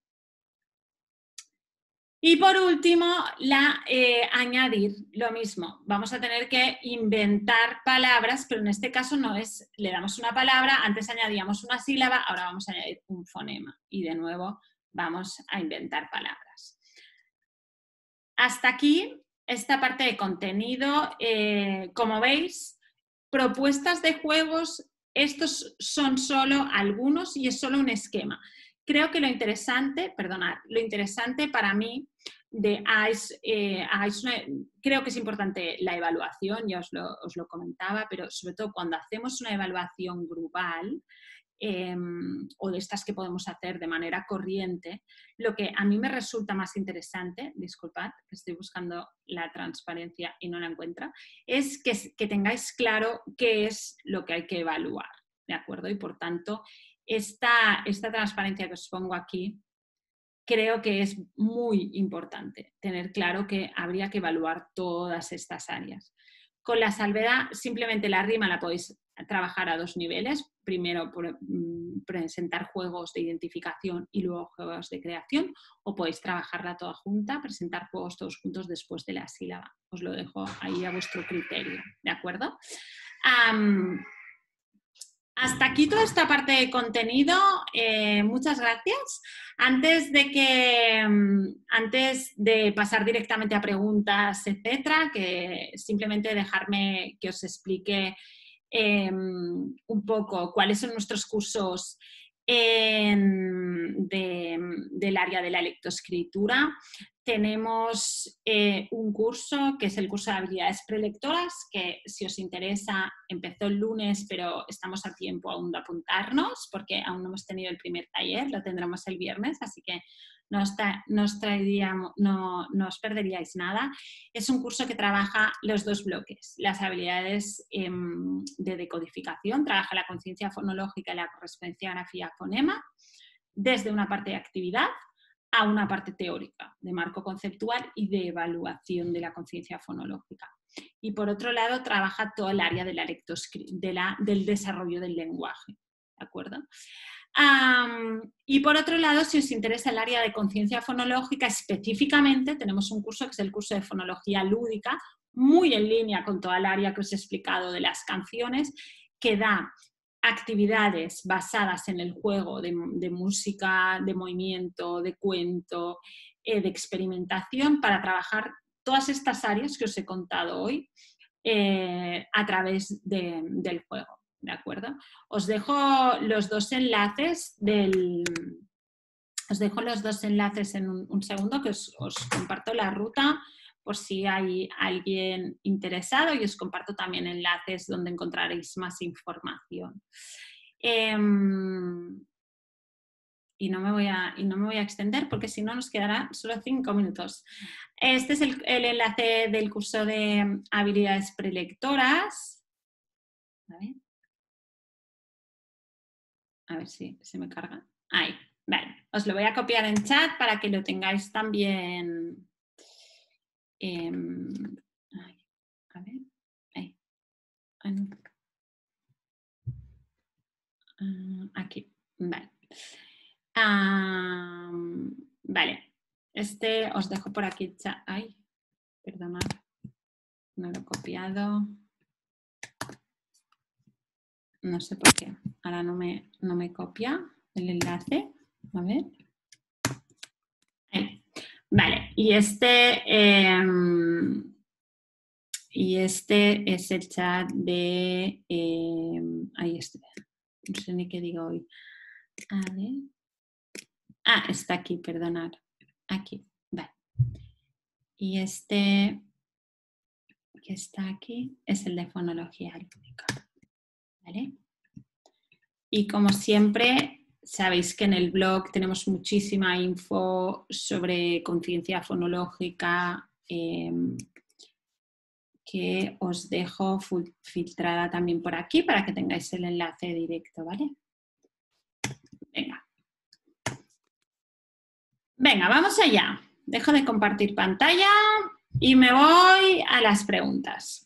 S1: Y por último, la, eh, añadir lo mismo. Vamos a tener que inventar palabras, pero en este caso no es, le damos una palabra, antes añadíamos una sílaba, ahora vamos a añadir un fonema. Y de nuevo vamos a inventar palabras. Hasta aquí esta parte de contenido. Eh, como veis, propuestas de juegos, estos son solo algunos y es solo un esquema. Creo que lo interesante, perdonad, lo interesante para mí de hagáis, eh, hagáis una, creo que es importante la evaluación, ya os lo, os lo comentaba, pero sobre todo cuando hacemos una evaluación grupal eh, o de estas que podemos hacer de manera corriente, lo que a mí me resulta más interesante, disculpad, que estoy buscando la transparencia y no la encuentro, es que, que tengáis claro qué es lo que hay que evaluar, ¿de acuerdo? Y por tanto, esta, esta transparencia que os pongo aquí, creo que es muy importante tener claro que habría que evaluar todas estas áreas. Con la salvedad, simplemente la rima la podéis trabajar a dos niveles. Primero, por, mm, presentar juegos de identificación y luego juegos de creación, o podéis trabajarla toda junta, presentar juegos todos juntos después de la sílaba. Os lo dejo ahí a vuestro criterio, ¿de acuerdo? Um, Hasta aquí toda esta parte de contenido. Eh, muchas gracias. Antes de que, antes de pasar directamente a preguntas, etcétera, que simplemente dejarme que os explique eh, un poco cuáles son nuestros cursos en, de, del área de la lectoescritura. Tenemos eh, un curso que es el curso de habilidades prelectoras, que si os interesa empezó el lunes, pero estamos a tiempo aún de apuntarnos porque aún no hemos tenido el primer taller, lo tendremos el viernes, así que no, está, no, os, traeríamos, no, no os perderíais nada. Es un curso que trabaja los dos bloques, las habilidades eh, de decodificación, trabaja la conciencia fonológica y la correspondencia grafía-fonema, desde una parte de actividad a una parte teórica, de marco conceptual y de evaluación de la conciencia fonológica. Y por otro lado, trabaja todo el área de la de la, del desarrollo del lenguaje, ¿de acuerdo? Um, y por otro lado, si os interesa el área de conciencia fonológica, específicamente tenemos un curso que es el curso de fonología lúdica, muy en línea con toda el área que os he explicado de las canciones, que da actividades basadas en el juego de, de música, de movimiento, de cuento, eh, de experimentación, para trabajar todas estas áreas que os he contado hoy eh, a través de, del juego. ¿De acuerdo? Os dejo los dos enlaces del... Os dejo los dos enlaces en un, un segundo, que os, os comparto la ruta por si hay alguien interesado, y os comparto también enlaces donde encontraréis más información. Eh, y, no me voy a, y no me voy a extender porque si no nos quedará solo cinco minutos. Este es el, el enlace del curso de habilidades prelectoras. A ver. A ver si se me carga. Ahí, vale. Os lo voy a copiar en chat para que lo tengáis también. Eh, ay, a ver. Ahí. Ah, no. uh, aquí, vale. Um, vale. Este os dejo por aquí. Chat. Ay, perdonad. No lo he copiado. No sé por qué. Ahora no me, no me copia el enlace. A ver. Ahí. Vale. Y este... Eh, Y este es el chat de... Eh, ahí está. No sé ni qué digo hoy. A ver. Ah, está aquí, perdonad. Aquí, vale. Y este que está aquí es el de fonología lúdica. ¿Vale? Y como siempre, sabéis que en el blog tenemos muchísima info sobre conciencia fonológica, eh, que os dejo filtrada también por aquí para que tengáis el enlace directo, ¿vale? Venga. Venga, vamos allá. Dejo de compartir pantalla y me voy a las preguntas.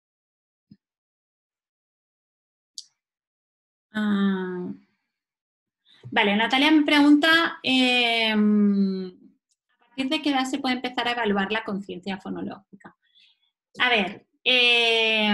S1: Ah, vale, Natalia me pregunta, eh, ¿a partir de qué edad se puede empezar a evaluar la conciencia fonológica? A ver, eh,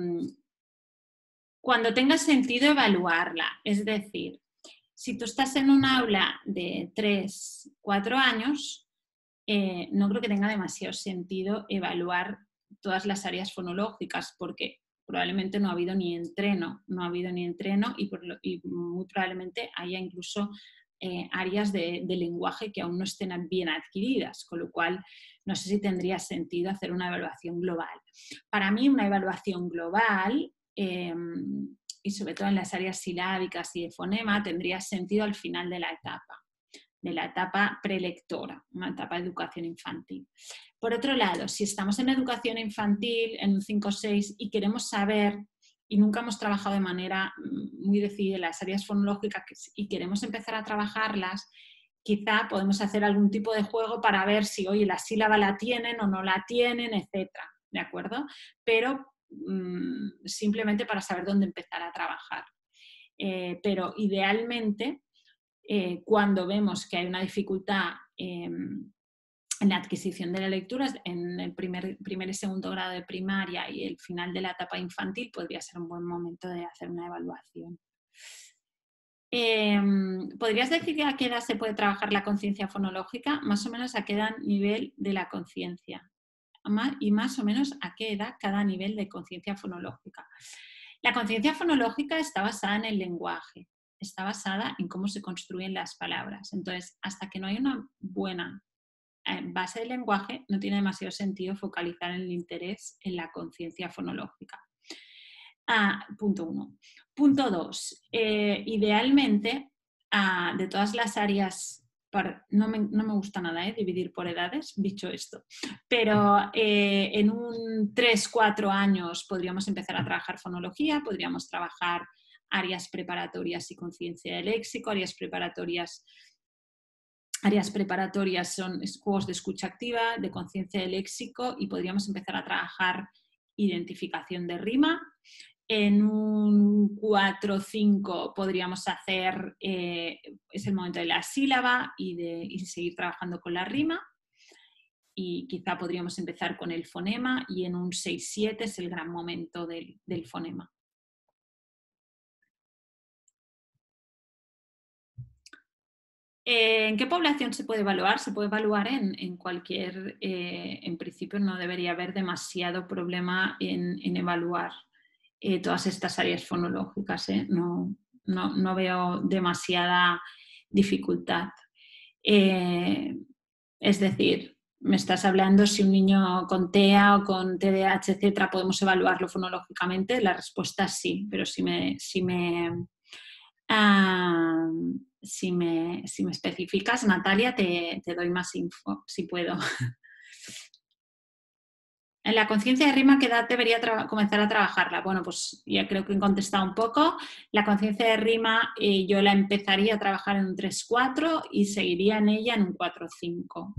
S1: cuando tenga sentido evaluarla, es decir, si tú estás en un aula de tres, cuatro años, eh, no creo que tenga demasiado sentido evaluar todas las áreas fonológicas porque probablemente no ha habido ni entreno, no ha habido ni entreno y, por lo, y muy probablemente haya incluso eh, áreas de, de lenguaje que aún no estén bien adquiridas, con lo cual no sé si tendría sentido hacer una evaluación global. Para mí una evaluación global eh, y sobre todo en las áreas silábicas y de fonema tendría sentido al final de la etapa, de la etapa prelectora, una etapa de educación infantil. Por otro lado, si estamos en educación infantil, en un cinco seis, y queremos saber y nunca hemos trabajado de manera muy decidida las áreas fonológicas y queremos empezar a trabajarlas, quizá podemos hacer algún tipo de juego para ver si, oye, la sílaba la tienen o no la tienen, etcétera, ¿de acuerdo? Pero mmm, simplemente para saber dónde empezar a trabajar. Eh, pero idealmente, eh, cuando vemos que hay una dificultad eh, en la adquisición de la lectura, en el primer, primer y segundo grado de primaria y el final de la etapa infantil, podría ser un buen momento de hacer una evaluación. Eh, ¿Podrías decir a qué edad se puede trabajar la conciencia fonológica? Más o menos a qué edad nivel de la conciencia. Y más o menos a qué edad cada nivel de conciencia fonológica. La conciencia fonológica está basada en el lenguaje, está basada en cómo se construyen las palabras. Entonces, hasta que no hay una buena base del lenguaje, no tiene demasiado sentido focalizar el interés en la conciencia fonológica. Ah, punto uno. Punto dos. Eh, idealmente, ah, de todas las áreas, para, no, me, no me gusta nada eh, dividir por edades, dicho esto, pero eh, en un tres cuatro años podríamos empezar a trabajar fonología, podríamos trabajar áreas preparatorias y conciencia del léxico, áreas preparatorias Áreas preparatorias son juegos de escucha activa, de conciencia del léxico y podríamos empezar a trabajar identificación de rima. En un cuatro o cinco podríamos hacer, eh, es el momento de la sílaba y, de, y seguir trabajando con la rima. Y quizá podríamos empezar con el fonema y en un seis siete es el gran momento del, del fonema. ¿En qué población se puede evaluar? Se puede evaluar en, en cualquier, eh, en principio no debería haber demasiado problema en, en evaluar eh, todas estas áreas fonológicas, ¿eh? no, no, no veo demasiada dificultad. Eh, es decir, me estás hablando si un niño con T E A o con T D A H, etcétera, podemos evaluarlo fonológicamente, la respuesta es sí, pero si me... Si me uh, Si me, si me especificas, Natalia, te, te doy más info, si puedo. En la conciencia de rima, ¿qué edad debería comenzar a trabajarla? Bueno, pues ya creo que he contestado un poco. La conciencia de rima eh, yo la empezaría a trabajar en un tres cuatro y seguiría en ella en un cuatro cinco.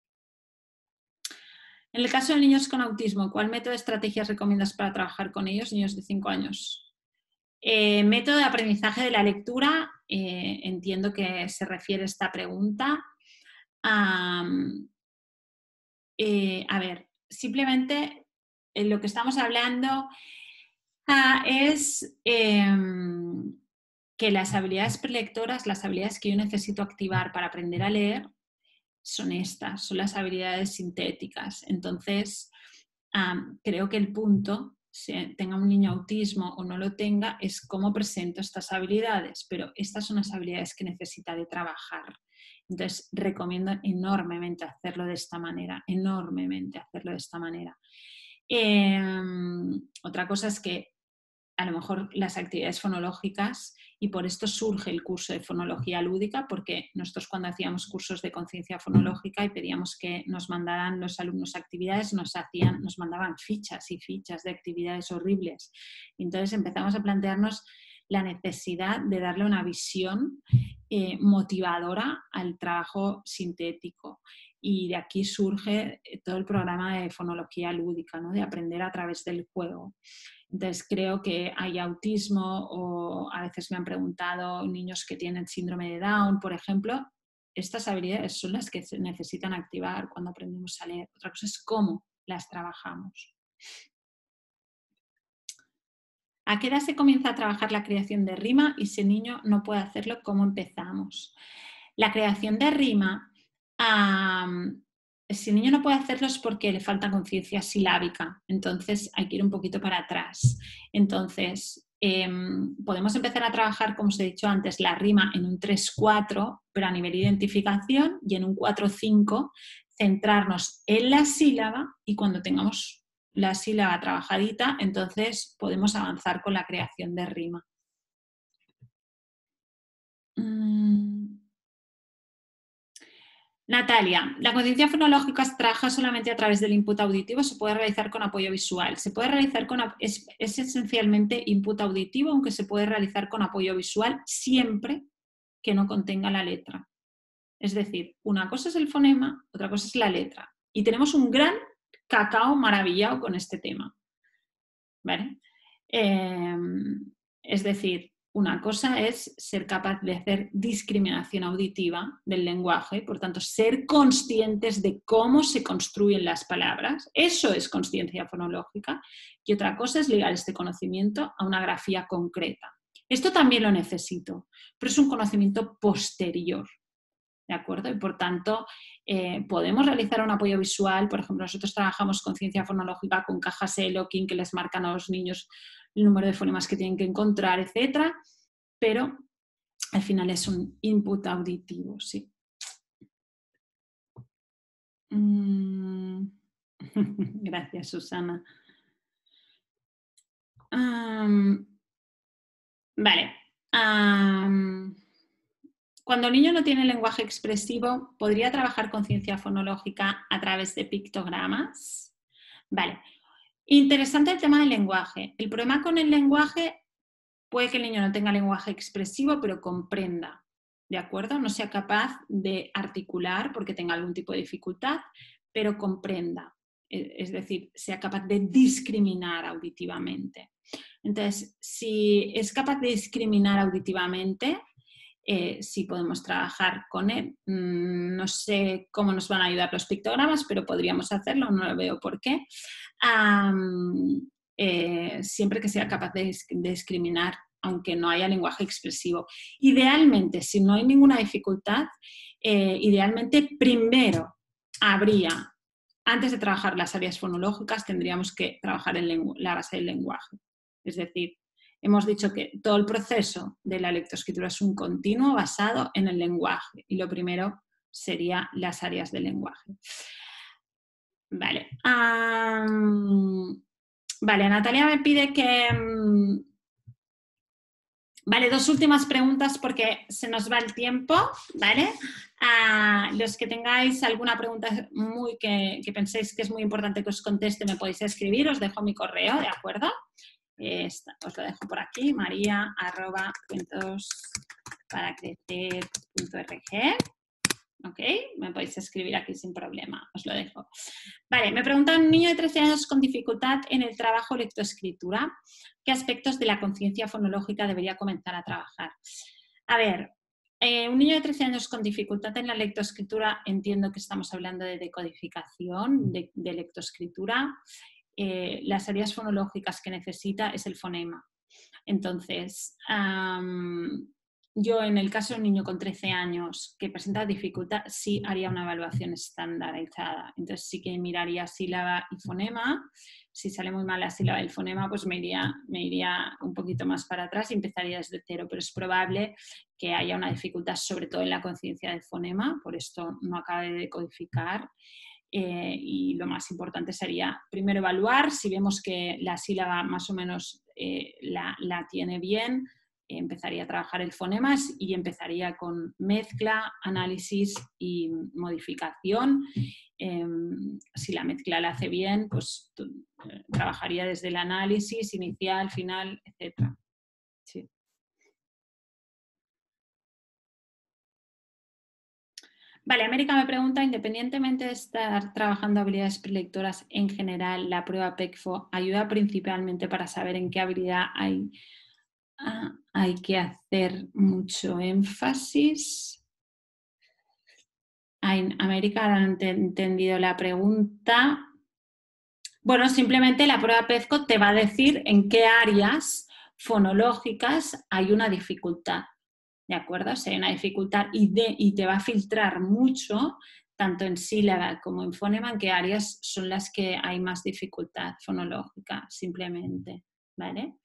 S1: En el caso de niños con autismo, ¿cuál método de estrategias recomiendas para trabajar con ellos, niños de cinco años? Eh, método de aprendizaje de la lectura, eh, entiendo que se refiere a esta pregunta. Um, eh, a ver, simplemente eh, lo que estamos hablando uh, es eh, que las habilidades prelectoras, las habilidades que yo necesito activar para aprender a leer, son estas, son las habilidades sintéticas. Entonces, um, creo que el punto, si tenga un niño autismo o no lo tenga, es cómo presento estas habilidades, pero estas son las habilidades que necesitaré trabajar. Entonces, recomiendo enormemente hacerlo de esta manera, enormemente hacerlo de esta manera. Eh, otra cosa es que a lo mejor las actividades fonológicas, y por esto surge el curso de fonología lúdica, porque nosotros cuando hacíamos cursos de conciencia fonológica y pedíamos que nos mandaran los alumnos actividades, nos, hacían, nos mandaban fichas y fichas de actividades horribles. Entonces empezamos a plantearnos la necesidad de darle una visión eh, motivadora al trabajo sintético. Y de aquí surge todo el programa de fonología lúdica, ¿no? De aprender a través del juego. Entonces creo que hay autismo o a veces me han preguntado niños que tienen síndrome de Down, por ejemplo. Estas habilidades son las que se necesitan activar cuando aprendemos a leer. Otra cosa es cómo las trabajamos. ¿A qué edad se comienza a trabajar la creación de rima? Y si el niño no puede hacerlo, ¿cómo empezamos? La creación de rima, um, si el niño no puede hacerlo es porque le falta conciencia silábica, entonces hay que ir un poquito para atrás. Entonces, eh, podemos empezar a trabajar, como os he dicho antes, la rima en un tres cuatro, pero a nivel de identificación, y en un cuatro cinco centrarnos en la sílaba, y cuando tengamos la sílaba trabajadita, entonces podemos avanzar con la creación de rima. Mm. Natalia, la conciencia fonológica se trabaja solamente a través del input auditivo, se puede realizar con apoyo visual. Se puede realizar con, es, es esencialmente input auditivo, aunque se puede realizar con apoyo visual siempre que no contenga la letra. Es decir, una cosa es el fonema, otra cosa es la letra. Y tenemos un gran cacao maravillado con este tema. ¿Vale? Eh, es decir, una cosa es ser capaz de hacer discriminación auditiva del lenguaje, por tanto, ser conscientes de cómo se construyen las palabras. Eso es consciencia fonológica. Y otra cosa es ligar este conocimiento a una grafía concreta. Esto también lo necesito, pero es un conocimiento posterior. ¿De acuerdo? Y por tanto, eh, podemos realizar un apoyo visual. Por ejemplo, nosotros trabajamos con ciencia fonológica, con cajas Eloquin que les marcan a los niños el número de fonemas que tienen que encontrar, etcétera. Pero al final es un input auditivo, sí. Mm. Gracias, Susana. Um, vale. Um, Cuando el niño no tiene lenguaje expresivo, ¿podría trabajar con ciencia fonológica a través de pictogramas? Vale. Interesante el tema del lenguaje. El problema con el lenguaje puede que el niño no tenga lenguaje expresivo, pero comprenda, ¿de acuerdo? No sea capaz de articular porque tenga algún tipo de dificultad, pero comprenda. Es decir, sea capaz de discriminar auditivamente. Entonces, si es capaz de discriminar auditivamente, Eh, sí podemos trabajar con él. Mm, no sé cómo nos van a ayudar los pictogramas, pero podríamos hacerlo, no lo veo por qué. Um, eh, siempre que sea capaz de, de discriminar, aunque no haya lenguaje expresivo. Idealmente, si no hay ninguna dificultad, eh, idealmente primero habría, antes de trabajar las áreas fonológicas, tendríamos que trabajar en la base del lenguaje. Es decir, hemos dicho que todo el proceso de la lectoescritura es un continuo basado en el lenguaje y lo primero sería las áreas del lenguaje. Vale. Um, vale, Natalia me pide que... Um, vale, dos últimas preguntas porque se nos va el tiempo, ¿vale? Uh, los que tengáis alguna pregunta muy que, que penséis que es muy importante que os conteste, me podéis escribir, os dejo mi correo, ¿de acuerdo? Esta, os lo dejo por aquí, maria arroba cuentos para crecer punto org. ¿Ok? Me podéis escribir aquí sin problema, os lo dejo. Vale, me pregunta un niño de trece años con dificultad en el trabajo lectoescritura. ¿Qué aspectos de la conciencia fonológica debería comenzar a trabajar? A ver, eh, un niño de trece años con dificultad en la lectoescritura, entiendo que estamos hablando de decodificación, de, de lectoescritura. Eh, las áreas fonológicas que necesita es el fonema. Entonces, um, yo en el caso de un niño con trece años que presenta dificultad, sí haría una evaluación estandarizada. Entonces sí que miraría sílaba y fonema. Si sale muy mal la sílaba y el fonema, pues me iría, me iría un poquito más para atrás y empezaría desde cero. Pero es probable que haya una dificultad, sobre todo en la conciencia del fonema, por esto no acabe de decodificar. Eh, y lo más importante sería primero evaluar, si vemos que la sílaba más o menos eh, la, la tiene bien, eh, empezaría a trabajar el fonema y empezaría con mezcla, análisis y modificación. Eh, si la mezcla la hace bien, pues eh, trabajaría desde el análisis inicial, final, etcétera. Sí. Vale, América me pregunta, independientemente de estar trabajando habilidades prelectoras en general, la prueba P E C F O ayuda principalmente para saber en qué habilidad hay, ah, hay que hacer mucho énfasis. Ay, América, no he entendido la pregunta. Bueno, simplemente la prueba P E C F O te va a decir en qué áreas fonológicas hay una dificultad. ¿De acuerdo? Si hay una dificultad y, de, y te va a filtrar mucho, tanto en sílaba como en fonema, en qué áreas son las que hay más dificultad fonológica, simplemente. ¿vale?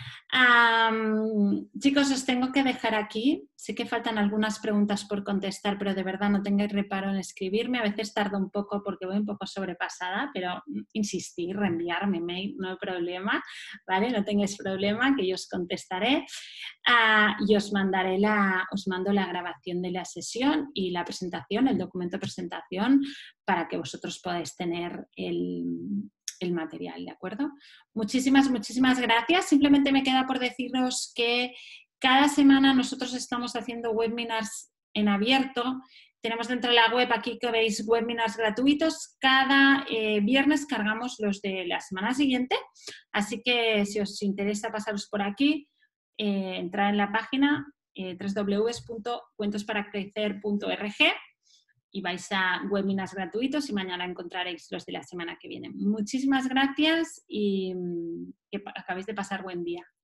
S1: Um, chicos, os tengo que dejar aquí. Sé que faltan algunas preguntas por contestar, pero de verdad no tengáis reparo en escribirme. A veces tardo un poco porque voy un poco sobrepasada, pero insistir, reenviarme mail, no hay problema, ¿vale? No tengáis problema, que yo os contestaré. Uh, y os mandaré la, os mando la grabación de la sesión y la presentación, el documento de presentación, para que vosotros podáis tener el, el material, ¿de acuerdo? Muchísimas, muchísimas gracias. Simplemente me queda por deciros que cada semana nosotros estamos haciendo webinars en abierto. Tenemos dentro de la web aquí que veis webinars gratuitos. Cada eh, viernes cargamos los de la semana siguiente. Así que si os interesa pasaros por aquí, eh, entrar en la página eh, doble u doble u doble u punto cuentos para crecer punto org y vais a webinars gratuitos y mañana encontraréis los de la semana que viene. Muchísimas gracias y que acabéis de pasar buen día.